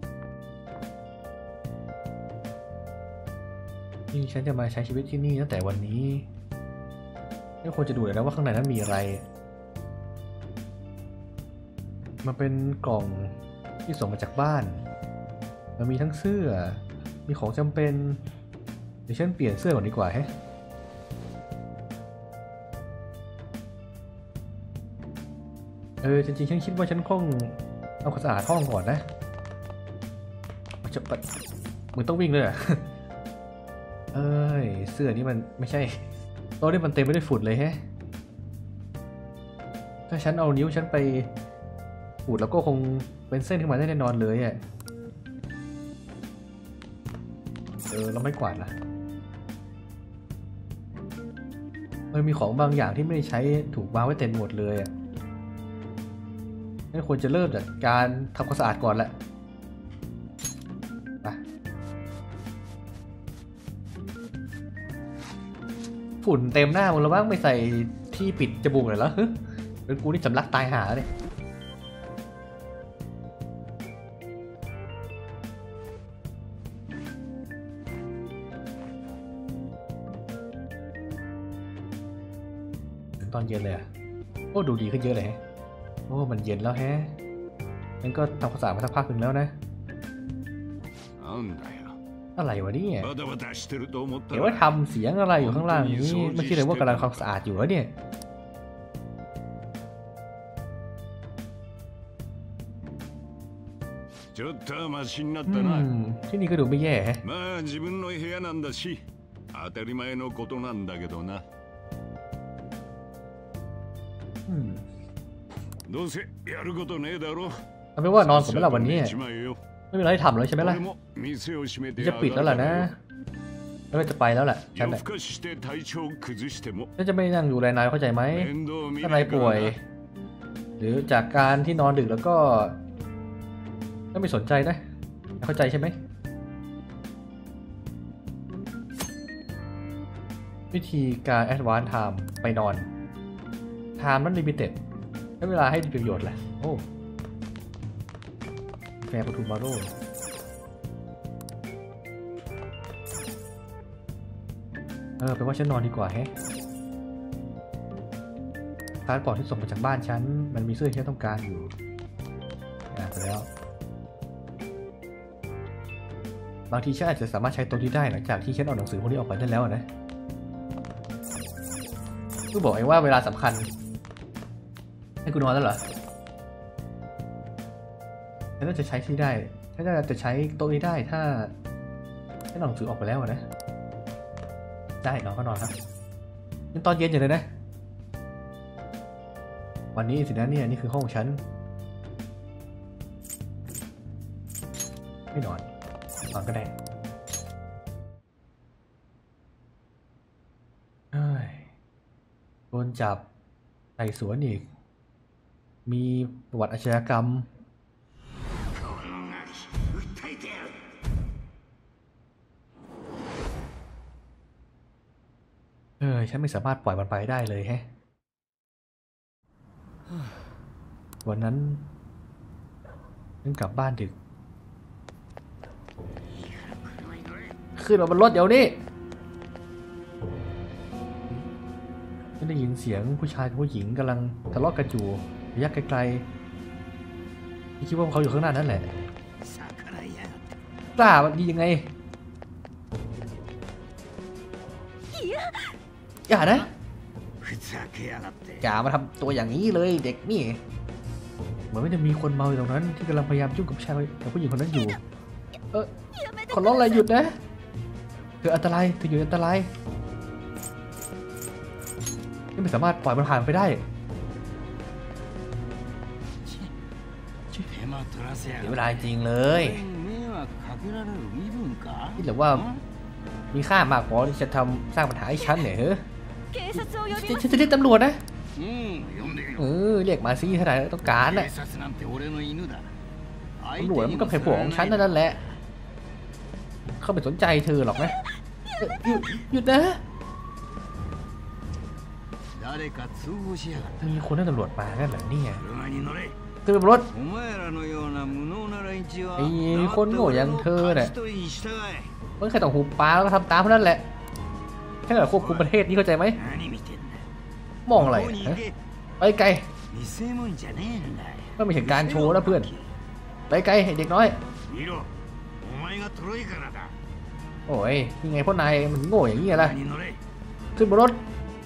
นี่ฉันจะมาใช้ชีวิตที่นี่ตั้งแต่วันนี้ไม่ควรจะดูเลยนะว่าข้างในนั้นมีอะไร มันเป็นกล่องที่ส่งมาจากบ้านมันมีทั้งเสื้อมีของจำเป็นเดี๋ยวฉันเปลี่ยนเสื้อก่อนดีกว่าแฮะจริงๆฉันคิดว่าฉันคงเอาความสะอาดห้องก่อนนะจะไปมึงต้องวิ่งเลยอ่ะ เสื้อนี้มันไม่ใช่โต๊ะนี่มันเต็มไปด้วยฝุ่นเลยแฮะถ้าฉันเอานิ้วฉันไปขูดแล้วก็คงเป็นเส้นขึ้นมาได้แน่นอนเลยอ่ะเราไม่กวาดล่ะมีของบางอย่างที่ไม่ได้ใช้ถูกวางไว้เต็มหมดเลยอ่ะงั้นควรจะเริ่มจากการทำความสะอาดก่อนแหละไปฝุ่นเต็มหน้ามึงแล้วบ้างไม่ใส่ที่ปิดจมูกเลยเหรอเป็นกูนี่สำลักตายหาเลยถึงตอนเย็นเลยอ่ะโอ้ดูดีขึ้นเยอะเลยฮะโอ้มันเย็นแล้วแฮะงั้นก็ทำความสะอาดมาสักพักหนึ่งแล้วนะなんだよอะไรวะเนี่ยバタバタしてると思ったเห็นว่าらทำเสียงอะไรอยู่ข้างล่างนี้ไม่คิดเลยว่ากำลังทำความสะอาดอยู่วะเนี่ยちょっとはマシになっอืたなมที่นี่ก็ดูไม่แย่แฮะまあ自分の部屋なんだし当たり前のことなんだけどなอืมどうせやることねえだろเอาเป็นว่านอนก่อนไหมล่ะวันนี้一枚よไม่มีอะไรให้ทำแล้วใช่ไหมล่ะ俺も店を閉めてจะปิดแล้วล่ะนะแล้วก็จะไปแล้วแหละฉัน夜น่ะ更かしして体調を崩してもฉันจะไม่นั่งดูแลนายเข้าใจไหม面倒見ถ้าねนายえかป่วยらなหรือจากการที่นอนดึกแล้วก็ไม่สนใจนะเข้าใจใช่ไหมวิธีการ Advanced Time ไปนอน Time นั้น Limited ใช้เวลาให้ประโยชน์แหละโอ้แฟร์ปทุมมาโร่แปลว่าฉันนอนดีกว่าแฮะพาสปอร์ตที่ส่งมาจากบ้านฉันมันมีเสื้อที่ฉันต้องการอยู่ไปแล้วบางทีฉันอาจจะสามารถใช้ตัวนี้ได้หลังจากที่ฉันเอาหนังสือพวกนี้ออกไปได้แล้วนะกูบอกเองว่าเวลาสำคัญให้กูนอนแล้วเหรอฉันน่าจะใช้ที่ได้ฉันน่าจะใช้โต๊ะนี้ได้ถ้าฉันเอาหนังสือออกไปแล้วนะได้นอนก็นอนครับยังตอนเย็นอยู่เลยนะวันนี้สินะเนี่ยนี่คือห้องฉันไม่นอนก็ได้โดนจับไต่สวนอีกมีประวัติอาชญากรรมฉันไม่สามารถปล่อยมันไปได้เลยแฮะวันนั้นฉันกลับบ้านดึกขึ้นมาบนรถเดี๋ยวนี้ฉันได้ยินเสียงผู้ชายกับผู้หญิงกำลังทะเลาะกันอยู่ระยะไกลๆคิดว่าเขาอยู่ข้างหน้านั่นแหละกล้ามันดียังไงอย่านะอย่ามาทำตัวอย่างนี้เลยเด็กนี่เหมือนไม่ได้มีคนเมาอยู่ตรงนั้นที่กำลังพยายามยุ่งกับผู้หญิงคนนั้นอยู่ขอร้องอะไรหยุดนะเกิดอันตรายเธออยู่อันตรายไม่สามารถปล่อยมันผ่านไปได้เสียเวลาจริงเลยคิดหรือว่ามีค่ามากพอที่จะสร้างปัญหาให้ฉันเนี่ยฉันจะเรียกตำรวจนะเรียกมาสิถ้าไหนต้องการน่ะตำรวจมันก็แค่พวกของฉันนั่นแหละเขาไม่สนใจเธอหรอกนะหยุดนะมีคนให้ตำรวจมากันเหรอเนี่ยตำรวจไอ้คนโง่อย่างเธอเนี่ยมันแค่ต้องหูปลาแล้วก็ทำตามเท่านั้นแหละแค่ควบคุมประเทศนี้เข้าใจไหมมองอะไรไปไกลไม่ใช่การโชว์แล้วเพื่อนไปไกลเด็กน้อยโอ้ยยังไงพวกนายมันโง่อย่างนี้ล่ะขึ้นบนรถ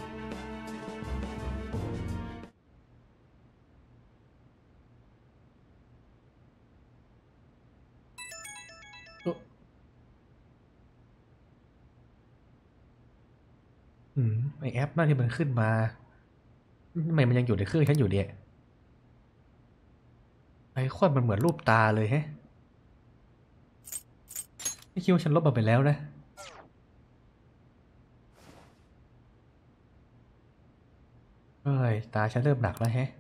ไอแอปนั่นที่มันขึ้นมาทำไมมันยังอยู่ในเครื่องฉันอยู่เนี่ยไอคอนมันเหมือนรูปตาเลยแฮะไม่คิดว่าฉันลบมันไปแล้วนะตาฉันเริ่มหนักแล้วแฮะ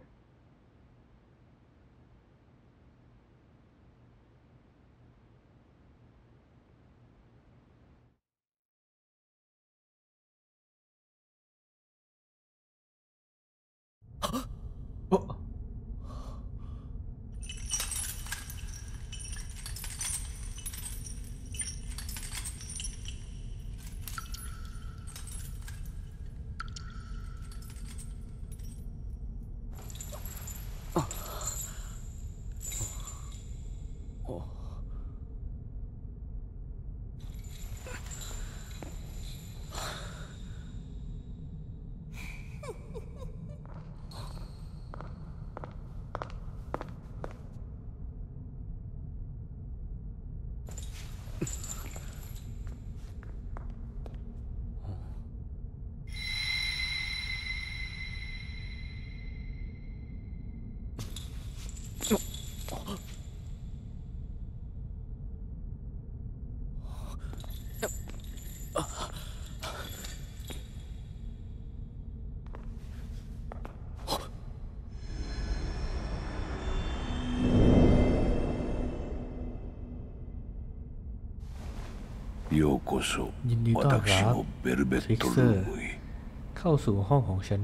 ยินดีต้อนรับทริกเซอร์เข้าสู่ห้องของฉัน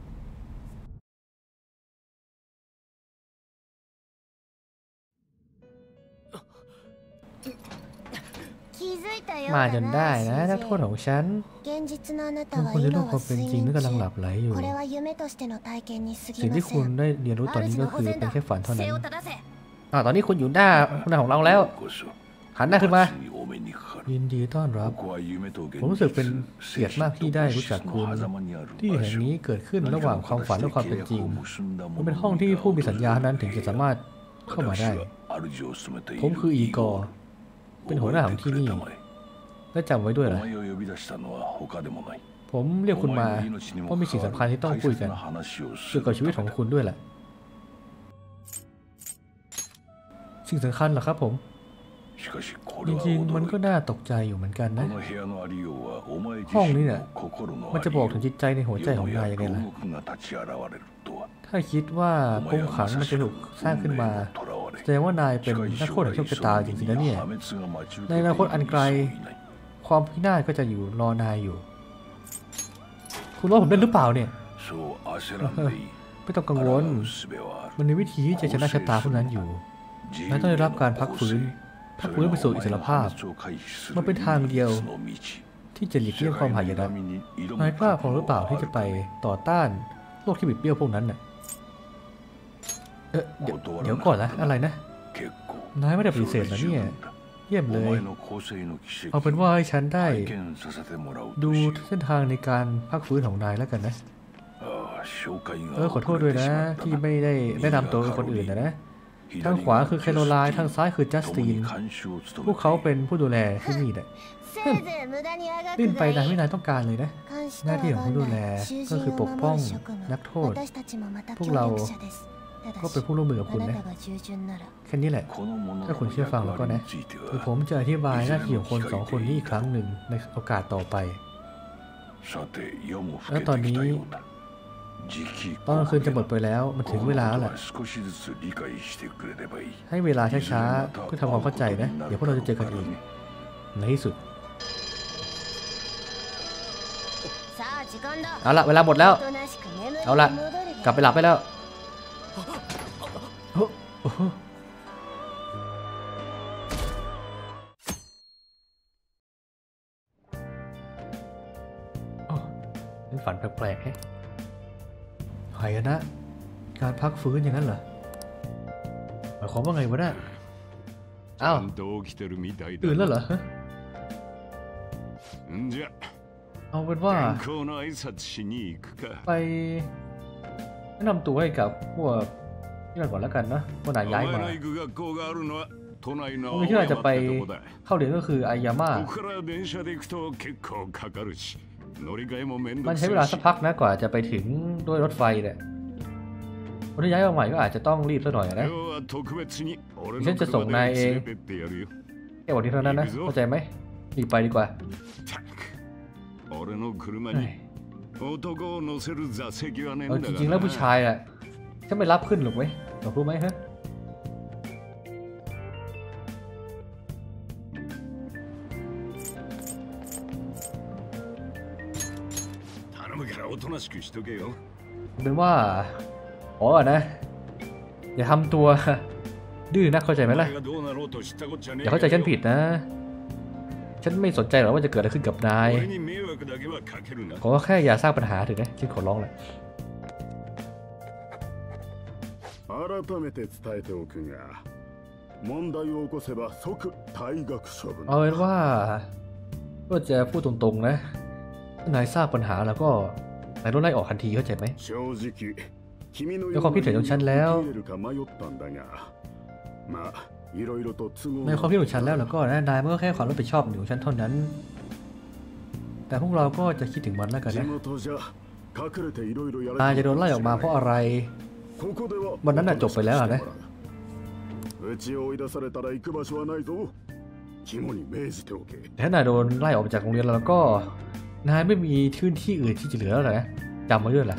มาจนได้นะนักโทษของฉันคุณคนในโลกความเป็นจริงนี่กำลังหลับไหลอยู่สิ่งที่คุณได้เรียนรู้ตอนนี้ก็คือเป็นแค่ฝันเท่านั้นตอนนี้คุณอยู่หน้าของเราแล้วหันหน้าขึ้นมาにお目にかかるยินดีต้อนรับここは夢と現ผมรู้สึกเป็น実เกียรติมากที่ได้รู้จักคุณ ที่แห่งนี้เกิดขึ้นระหว่างความฝันและความเป็นจริง มันเป็นห้องที่ผู้มีสัญญานั้นถึงจะสามารถเข้ามาได้ ผมคืออีกอร์เป็นหัวหน้าของที่นี่ และจำไว้ด้วยおนะ前を呼び出したのは他でもないผมเรียกคุณมาเพราะมีสิ่งสำคัญที่ต้องคุยกัน大切な話をすเกี่ยวるกับชีวิตของคุณด้วยแหละ สิ่งสำคัญเหรอครับผมしかしこจれはริงๆ มัน驚ก็いたน่าตกใจอยู่เหมือนกันこนะの部屋のありようはお前自ห้อง身นี้เนี่ยの心のมันあจะりบอกよถึงจิตใจในหัวใจของนายยังไงล่ะ世の役が立ち現れるとはถ้าคิดว่ากรงขังมันจะถูกสร้างขึ้นมา แสดงว่านายเป็นนักโทษแห่งโชคชะตาจริงๆนะเนี่ย ในอนาคตอันไกล ความพินาศก็จะอยู่รอนายอยู่ คุณว่าผมเล่นหรือเปล่าเนี่ยそう焦らんでいいไม่ต้องกังวล抗う術はあるมันมีวิธีที่จะชนะชะตาพวกนั้นอยู่ นายต้องได้รับการพักฟื้นไปสู่อิสรภาพ มันเป็นทางเดียว ที่จะหลีกเลี่ยงความหายนะนายกล้าพอหรือเปล่าที่จะไปต่อต้านโลกที่บิดเบี้ยวพวกนั้นน่ะเดี๋ยวก่อนนะอะไรนะ นายไม่ได้ปฏิเสธนะเนี่ย เยี่ยมเลย เอาเป็นว่าให้ฉันได้ดูเส้นทางในการพักฟื้นของนายแล้วกันนะ ขอโทษด้วยนะ ที่ไม่ได้แนะนำตัวกับคนอื่นนะทางขวาคือแคโรไลน์ทางซ้ายคือจัสติน พวกเขาเป็นผู้ดูแลที่นี่แหละดิ้นไปตามที่นายต้องการเลยนะ หน้าที่ของผู้ดูแลก็คือปกป้องนักโทษ พวกเราก็เป็นผู้ร่วมมือกับคุณนะ แค่นี้แหละ ถ้าคุณเชื่อฟังแล้วก็นะเดี๋ยวผมจะอธิบายหน้าที่ของคนสองคนนี้อีกครั้งหนึ่งในโอกาสต่อไปแล้วตอนนี้ตอนกลางคืนจะหมดไปแล้ว มันถึงเวลาแล้วแหละ ให้เวลาช้าๆเพื่อทำความเข้าใจนะ เดี๋ยวพวกเราจะเจอกันอีกในที่สุด เอาละเวลาหมดแล้ว เอาละกลับไปหลับไปแล้วโอ้โหเป็นฝันแปลกๆแฮะหายนะ การพักฟื้นอย่างนั้นเหรอหมายความว่าไงวะเนี่ยอ้าวตื่นแล้วเหรอเอาเป็นว่าไปแนะนำตัวให้กับพวกที่นั่นก่อนแล้วกันนะพวกนายย้ายมาคนที่เราจะไปเข้าเรียนก็คืออายาม่ามันใช้เวลาสักพักนะกว่าจะไปถึงด้วยรถไฟเนี่ยคนที่ย้ายมาใหม่ก็อาจจะต้องรีบสักหน่อยนะฉันจะส่งนายเองแค่วันนี้เท่านั้นนะเข้าใจไหมรีบไปดีกว่าจริงๆแล้วผู้ชายอ่ะฉันไม่รับขึ้นหรอกไหมหรอกรู้ไหมฮะเป็นว่าอ๋อนะอย่าทำตัวดื้อนักเข้าใจไหมล่ะอย่าเข้าใจฉันผิดนะฉันไม่สนใจหรอกว่าจะเกิดอะไรขึ้นกับนายขอแค่อย่าสร้างปัญหาถึงนะฉันขอร้องแหละเอาเป็นว่าก็จะพูดตรงๆนะถ้านายสร้างปัญหาแล้วก็นายต้องไล่ออกทันทีเข้าใจไหมในความคิดเห็นของฉันแล้วในความคิดของฉันแล้วก็นายมันก็แค่ความรับผิดชอบของฉันเท่านั้น แต่พวกเราก็จะคิดถึงมันแล้วกันนะนายจะโดนไล่ออกมาเพราะอะไรวันนั้นน่ะจบไปแล้วนะถ้านายโดนไล่ออกจากโรงเรียนแล้วก็นายไม่มีพื้นที่อื่นที่จะเหลือแล้วนะจำไว้ด้วยล่ะ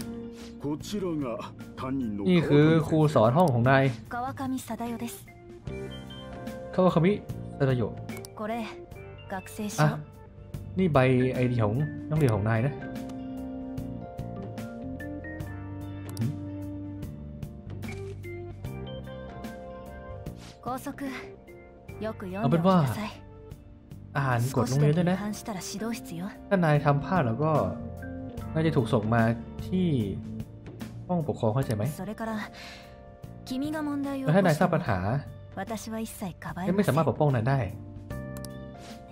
นี่คือครูสอนห้องของนายคาวาคามิซาดาโยะอ่ะนี่ใบไอดีของนักเรียนของนายนะเอาเป็นว่าอ่านกฎโรงเรียนด้วยนะถ้านายทำพลาดแล้วก็นายจะถูกส่งมาที่ห้องปกครองเข้าใจไหมแล้วถ้านายสร้างปัญหาฉันไม่สามารถปกป้องนายได้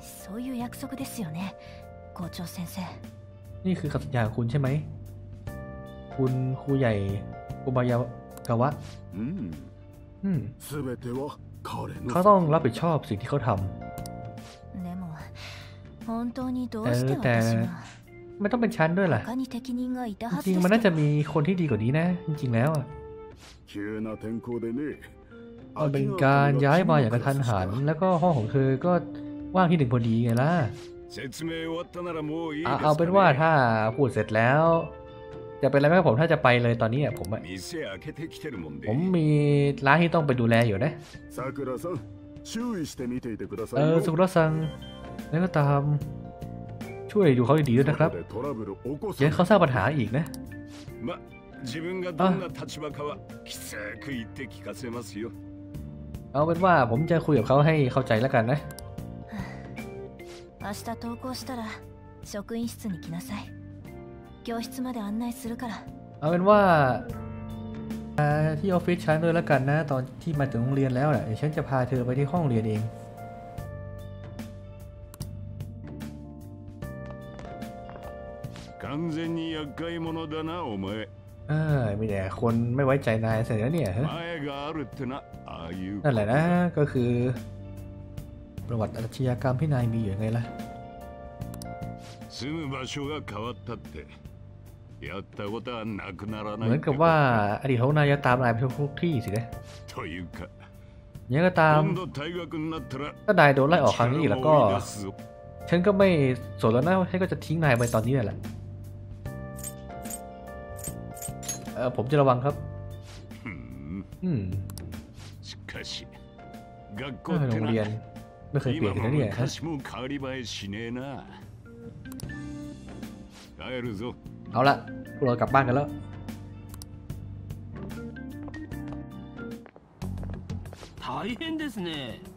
そういう約束ですよね、校長先生。 นี่คือคำสัญญาของคุณใช่ไหมคุณครูใหญ่โอบายากาวะ全ては彼のเขาต้องรับผิดชอบสิ่งที่เขาทำでも本当にどうして私がไม่ต้องเป็นชั้นด้วยล่ะ他に敵人がいたはจずริงでๆすมันน่าけจะどมีคนที่ดีกว่านี้นะ จริงๆแล้วอะ急な天候でねมันเป็นการย้ายมาอย่างกระทันหัน แล้วก็ห้องของเธอก็ว่างที่หนึ่งพอดีไงล่ะ説明終わったならもういいですเอาかเป็นว่าねถ้าพูดเสร็จแล้ว จะเป็นอะไรไหมครับผมถ้าจะไปเลยตอนนี้อะผม店開けてきてるもんでผมมีร้านที่ต้องไปดูแลอยู่นะさくらさん注意して見ていてくださいสุกุระซังแล้วก็ตามช่วยดูเขาดีๆด้วยนะครับ外でトラブル起こอย่าให้เขาสร้างปัญหาอีกนะま自分がどんな立場かはきつく言って聞かせますよเอาเป็นว่าผมจะคุยกับเขาให้เข้าใจแล้วกันนะ明日登校したら職員室に来なさい。教室まで案内するから。 เอาเป็นว่าที่ออฟฟิศฉันด้วยแล้วกันนะ ตอนที่มาถึงโรงเรียนแล้วเดี๋ยวฉันจะพาเธอไปที่ห้องเรียนเอง完全に厄介者だなお前มีแต่คนไม่ไว้ใจนายเสียแล้วเนี่ยฮะ前があるってなああいうนั่นแหละนะก็คือ ประวัติอาชญากรรมที่นายมีอยู่ไงล่ะ住む場所が変わったってやったことはなくならなเหมืいอนกับว่าอดีตของนายจะตามนายไปทุกที่สินะというかยังไงก็ตาม今度退学になったらถ้านายโดนไล่ออกครั้งนี้อีกแล้วก็力を追い出すぞฉันก็ไม่สนแล้วนะฉันก็จะทิ้งนายไปตอนนี้แหละผมจะระวังครับふんしかし学校っโรてงなเรียนไม่เคยเปลี่ย今นเลยもนะเนี่ยฮะ昔も変わり映えしねえな帰るぞเอาละพวกเรากลับบ้านกันแล้ว大変ですね。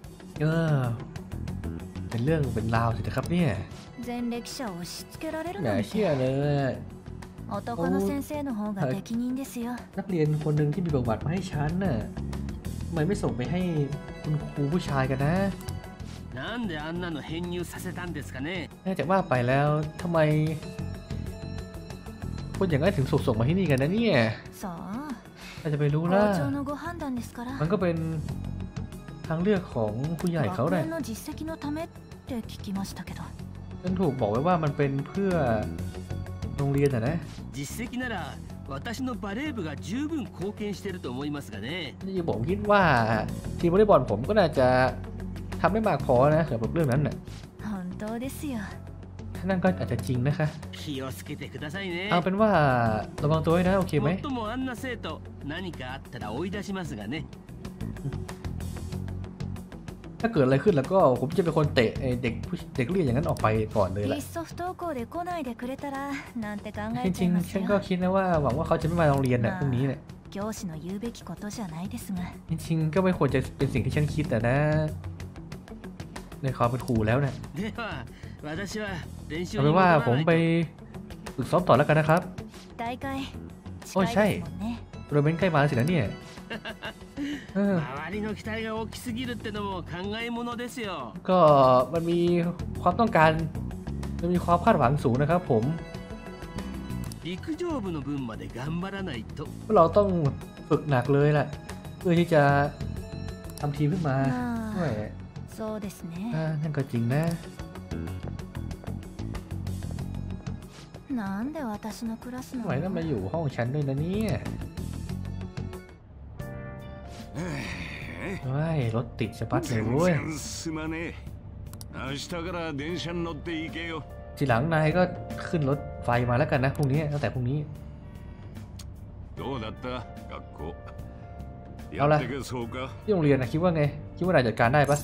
เป็นเรื่องเป็นราวสินะครับเนี่ย前歴者を押し付けられるอย่าなんเชื่อてเลย男の先生の方が適任ですよ。 นักเรียนคนหนึ่งที่มีประวัติมาให้ฉันน่ะทำไมไม่ส่งไปให้คุณครูผู้ชายกันนะなんであんなの編入させたんですかね。 น่าจะว่าไปแล้วทำไมคนอย่างนั้นถึงส่งมาที่นี่กันนะเนี่ยさあอาจจะไปรู้校นะ長のご判断ですから。 มันก็เป็นทางเลือกของผู้ใหญ่เขา学แหละ園の実績のためって聞きましたけど。 ฉันถูกบอกไว้ว่ามันเป็นเพื่อโรงเรียนนะ実績なら私のバレー部が十分貢献してると思いますがね。 นี่ผมคิดว่าทีมวอลเลย์บอลผมก็น่าจะทำได้มากพอนะสำหรับเรื่องนั้นน่ะ本当ですよ。 นั่นก็อาจจะจริงนะคะ気をつけてくださいね。 เอาเป็นว่าระวังตัวไว้นะโอเคไหมもっともあんな生徒何かあったら追い出しますがね。 ถ้าเกิดอะไรขึ้นแล้วก็ผมจะเป็นคนเตะไอ้เด็กเรียนอย่างนั้นออกไปก่อนเลยいล่ะっそ不登校で来ないでくれたらなんて考จえちゃริいงまๆすฉันよก็คิดนะว่าหวังว่าเขาจะไม่มาโรงเรียนน่ะพรุ่งนี้เนี่ย教師の言うべきことじゃないですが。 จริงๆก็ไม่ควรจะเป็นสิ่งที่ฉันคิดแต่นะ ในความเป็นครูแล้วเนี่ยでは私は練習เอาにเป็น戻ว่าらผมないไปと。 ฝึกซ้อมต่อแล้วกันนะครับ大会おい近いですもんね。 โรเมนใกล้มาแล้วสินะเนี่ยเออ周りの期待が大きすぎるってのも考えものですよ。 ก็มันมีความต้องการมันมีความคาดหวังสูงนะครับผม陸上部の分まで頑張らないと。 พวกเราต้องฝึกหนักเลยแหละเพื่อที่จะทำทีมขึ้นมาまด้วยあそうですね。 นั่นก็จริงนะなんで私のクラスทำのไมต้องมาอยู่ห้องฉันด้วยนะเนี่ยว้ายรถติดสะบัดเลย全เว้ย然進まねえ明日から電車に乗って行けよทีหลังนายก็ขึ้นรถไฟมาแล้วกันนะพรุ่งนี้ตั้งแต่พรุ่งนี้どうだった学校เอาやละってけそうかที่โรงเรียนนะคิดว่าไงคิดว่านายจัดการได้ปะ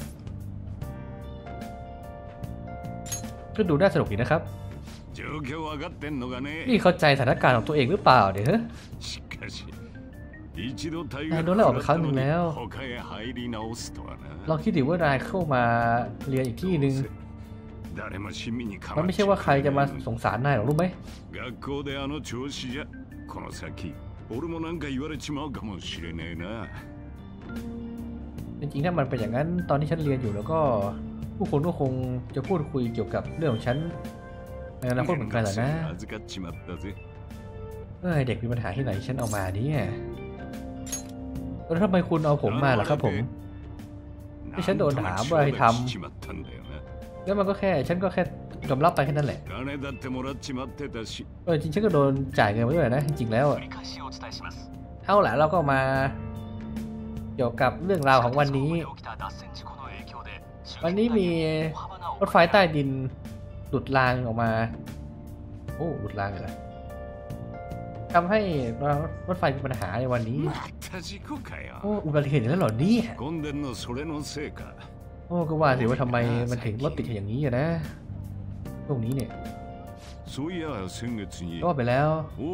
ก็ดูน่าสนุกดีนะครับ状況分かってんのかนี่ねเข้าใจสถานการณ์ของตัวเองหรือเปล่าเดี๋ยวしかし一度退学นายโดนไล่ออกไปครั้งหนึ่งแล้ว他へ入り直すとはなลองคิดดิว่านายเข้ามาเรียนอีกที่หนึ่ง誰も親身に構มันไม่ใช่ว่าใครจะมาสงสารนายหรอกรู้ไหม学校であの調子じゃこの先俺もなんか言われちまうかもしれねえなจริงๆถ้ามันเป็นอย่างนั้นตอนที่ฉันเรียนอยู่แล้วก็ผู้คนก็คงจะพูดคุยเกี่ยวกับเรื่องของฉันในอนาคตเหมือนกันแหละนะเด็กมีปัญหาที่ไหนฉันเอามาเนี่ยแล้วทำไมคุณเอาผมมาล่ะครับผมที่ฉันโดนถามว่าให้ทำแล้วมันก็แค่ฉันก็แค่ยอมรับไปแค่นั้นแหละจริงฉันก็โดนจ่ายเงินมาด้วยนะจริงๆแล้วเท่าไหร่เราก็มาเกี่ยวกับเรื่องราวของวันนี้มีรถไฟใต้ดินหลุดรางออกมาโอ้หลุดรางเหรอทำให้รถไฟมีปัญหาในวันนี้โอ้อุบัติเหตุแล้วเหรอเนี่ยโอ้ก็ว่าสิว่าทำไมมันถึงรถติดอย่างนี้นะตรงนี้เนี่ยก็ไปแล้ว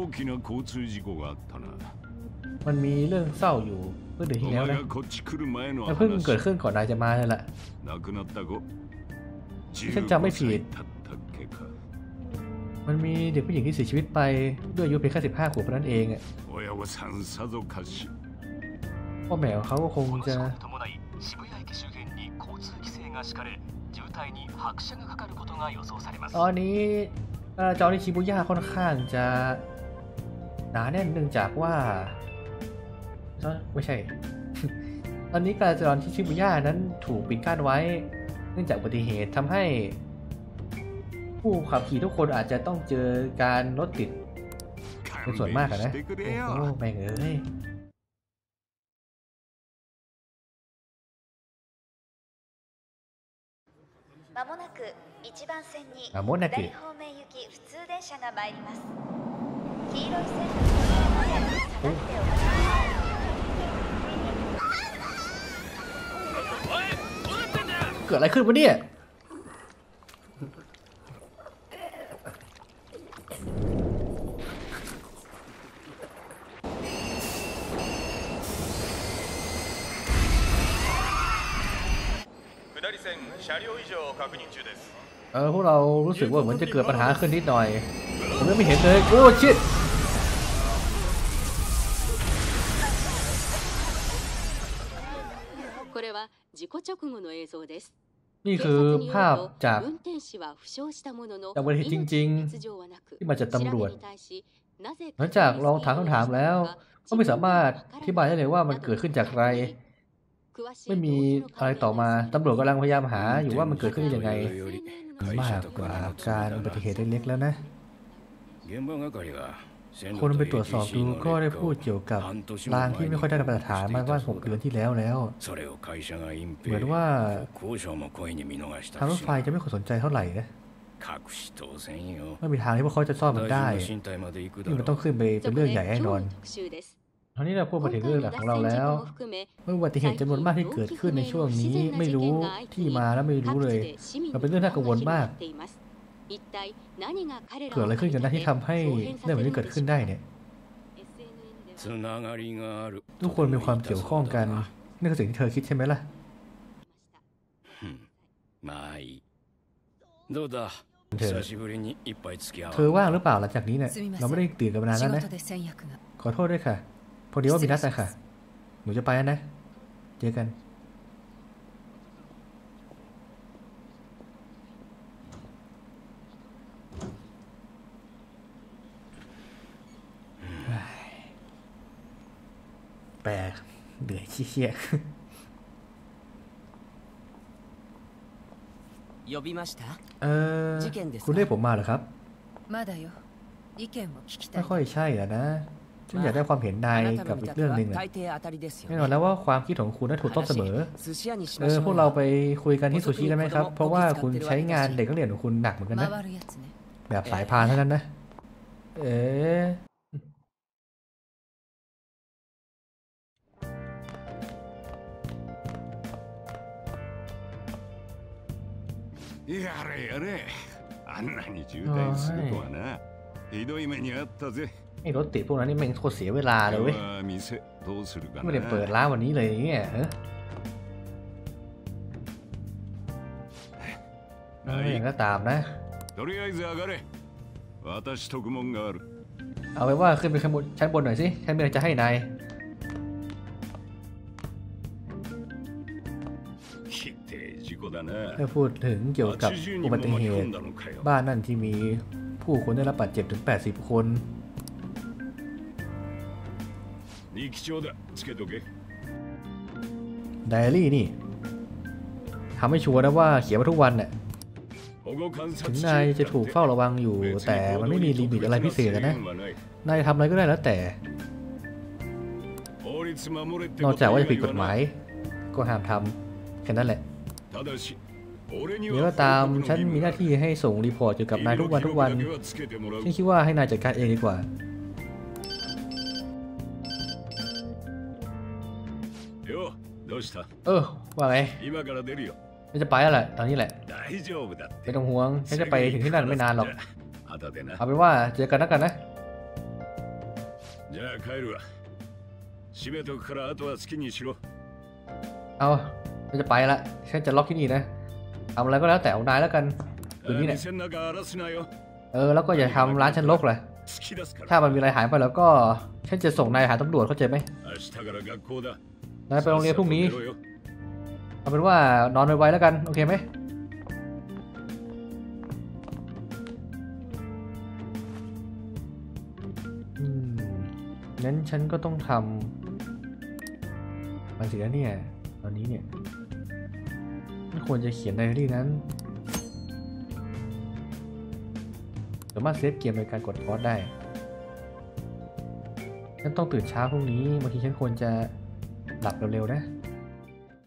มันมีเรื่องเศร้าอยู่เมื่อเดือนที่แล้วนะแต่เพิ่งเกิดขึ้นก่อนนายจะมาเลยล่ะฉันจำไม่ผิดมันมีเด็กผู้หญิงที่เสียชีวิตไปด้วยอายุเพียงแค่15 ขวบเท่านั้นเองอ่ะพ่อแม่ของเขาก็คงจะตอนนี้จอที่ชิบุย่าค่อนข้างจะหนาแน่นเนื่องจากว่าไม่ใช่ ตอนนี้การจราจรที่ชิบุย่านั้นถูกปิดกั้นไว้เนื่องจากอุบัติเหตุทำให้ผู้ขับขี่ทุกคนอาจจะต้องเจอการรถติดเป็นส่วนมากนะโอ้แม่งเอ้ยまもなく1番線に左方面行き普通電車が参ります。黄色い線のまで下がってお待ちください。 เกิดอะไรขึ้นวะเนี่ยพวกเรารู้สึกว่าเหมือนจะเกิดปัญหาขึ้นนิดหน่อยผมไม่เห็นเลยโอ้ชิตนี่คือภาพจากอุบัติเหตุจริงๆที่มาจากตำรวจหลังจากลองถามคำถามแล้วก็ไม่สามารถอธิบายได้เลยว่ามันเกิดขึ้นจากอะไรไม่มีอะไรต่อมาตำรวจกำลังพยายามหาอยู่ว่ามันเกิดขึ้นยังไงมากกว่าการอุบัติเหตุเล็กๆแล้วนะคนไปตรวจสอบดูก็ได้พูดเกี่ยวกับรางที่ไม่ค่อยได้มาตรฐานมาว่า6 เดือนที่แล้วเหมือนว่าทางรถไฟจะไม่ค่อยสนใจเท่าไหร่นะไม่มีทางที่พวกเขาจะซ่อมมันได้นี่มันต้องขึ้นไปเป็นเรื่องใหญ่แน่นอนคราวนี้เราพูดมาถึงเรื่องหลักของเราแล้วเมื่ออุบัติเหตุจำนวนมากที่เกิดขึ้นในช่วงนี้ไม่รู้ที่มาและไม่รู้เลยมันเป็นเรื่องน่ากังวลมากเกิดอะไรขึ้นกันนะที่ทำให้เรื่องแบบนี้เกิดขึ้นได้เนี่ยทุกคนมีความเกี่ยวข้องกันนี่คือสิ่งที่เธอคิดใช่ไหมล่ะเธอว่างหรือเปล่าหลังจากนี้เนี่ยเราไม่ได้ตื่นกันมานานแล้วนะขอโทษด้วยค่ะพอดีว่ามีนัดค่ะหนูจะไปนะเจอกันแปลกเดือดขี้เกียจคุณเรียกผมมาเหรอครับไม่ค่อยใช่อะนะฉันอยากได้ความเห็นนายกับอีกเรื่องหนึ่งแน่นอนแล้วว่าความคิดของคุณน่าถูกต้องเสมอพวกเราไปคุยกันที่ซูชิได้ไหมครับเพราะว่าคุณใช้งานเด็กนักเรียนของคุณหนักเหมือนกันนะแบบสายพานเท่านั้นนะやれやれあんなに渋滞するとはなひどい目にあったぜไอ้รถติดพวกนั้นนี่แม่งโคตรเสียเวลาเลยเว้ยไม่ได้เปิดร้านวันนี้เลยเนี่ยอย่างก็ตามนะเอาไว้ว่าขึ้นไปชั้นบนหน่อยสิฉันมีอะไรจะให้นายถ้าพูดถึงเกี่ยวกับอุบัติเหตุบ้านนั่นที่มีผู้คนได้รับบาดเจ็บถึง80 คนไดอารี่นี่ทำให้ชัวร์นะว่าเขียนมาทุกวันเนี่ยถึงนายจะถูกเฝ้าระวังอยู่แต่มันไม่มีลิมิตอะไรพิเศษนะนายทำอะไรก็ได้แล้วแต่นอกจากว่าจะผิดกฎหมายก็ห้ามทำแค่นั้นแหละเดี๋ยวก็ตามฉันมีหน้าที่ให้ส่งรีพอร์ตเกี่ยวกับนายทุกวันฉันคิดว่าให้นายจัดการเองดีกว่าว่าไงฉันจะไปแล้วแหละตอนนี้แหละไม่ต้องห่วงฉันจะไปถึงที่นั่นไม่นานหรอกเอาเป็นว่าเจอกันแล้วกันนะเอาฉันจะไปละฉันจะล็อกที่นี่นะทำอะไรก็แล้วแต่เอานายแล้วกันคืนนี้เนี่ยแล้วก็อย่าทำร้านฉันรกเลยถ้ามันมีอะไรหายไปแล้วก็ฉันจะส่งนายหาตำรวจเข้าใจไหมนายไปโรงเรียนพรุ่งนี้เอาเป็นว่านอนไวๆแล้วกันโอเคไหมงั้นฉันก็ต้องทำมันสินะเนี่ยตอนนี้เนี่ยไม่ควรจะเขียนไดอารี่นั้นสามารถเซฟเกมโดยการกดพอสได้ฉันต้องตื่นเช้าพรุ่งนี้บางทีฉันควรจะหลับเร็วๆนะ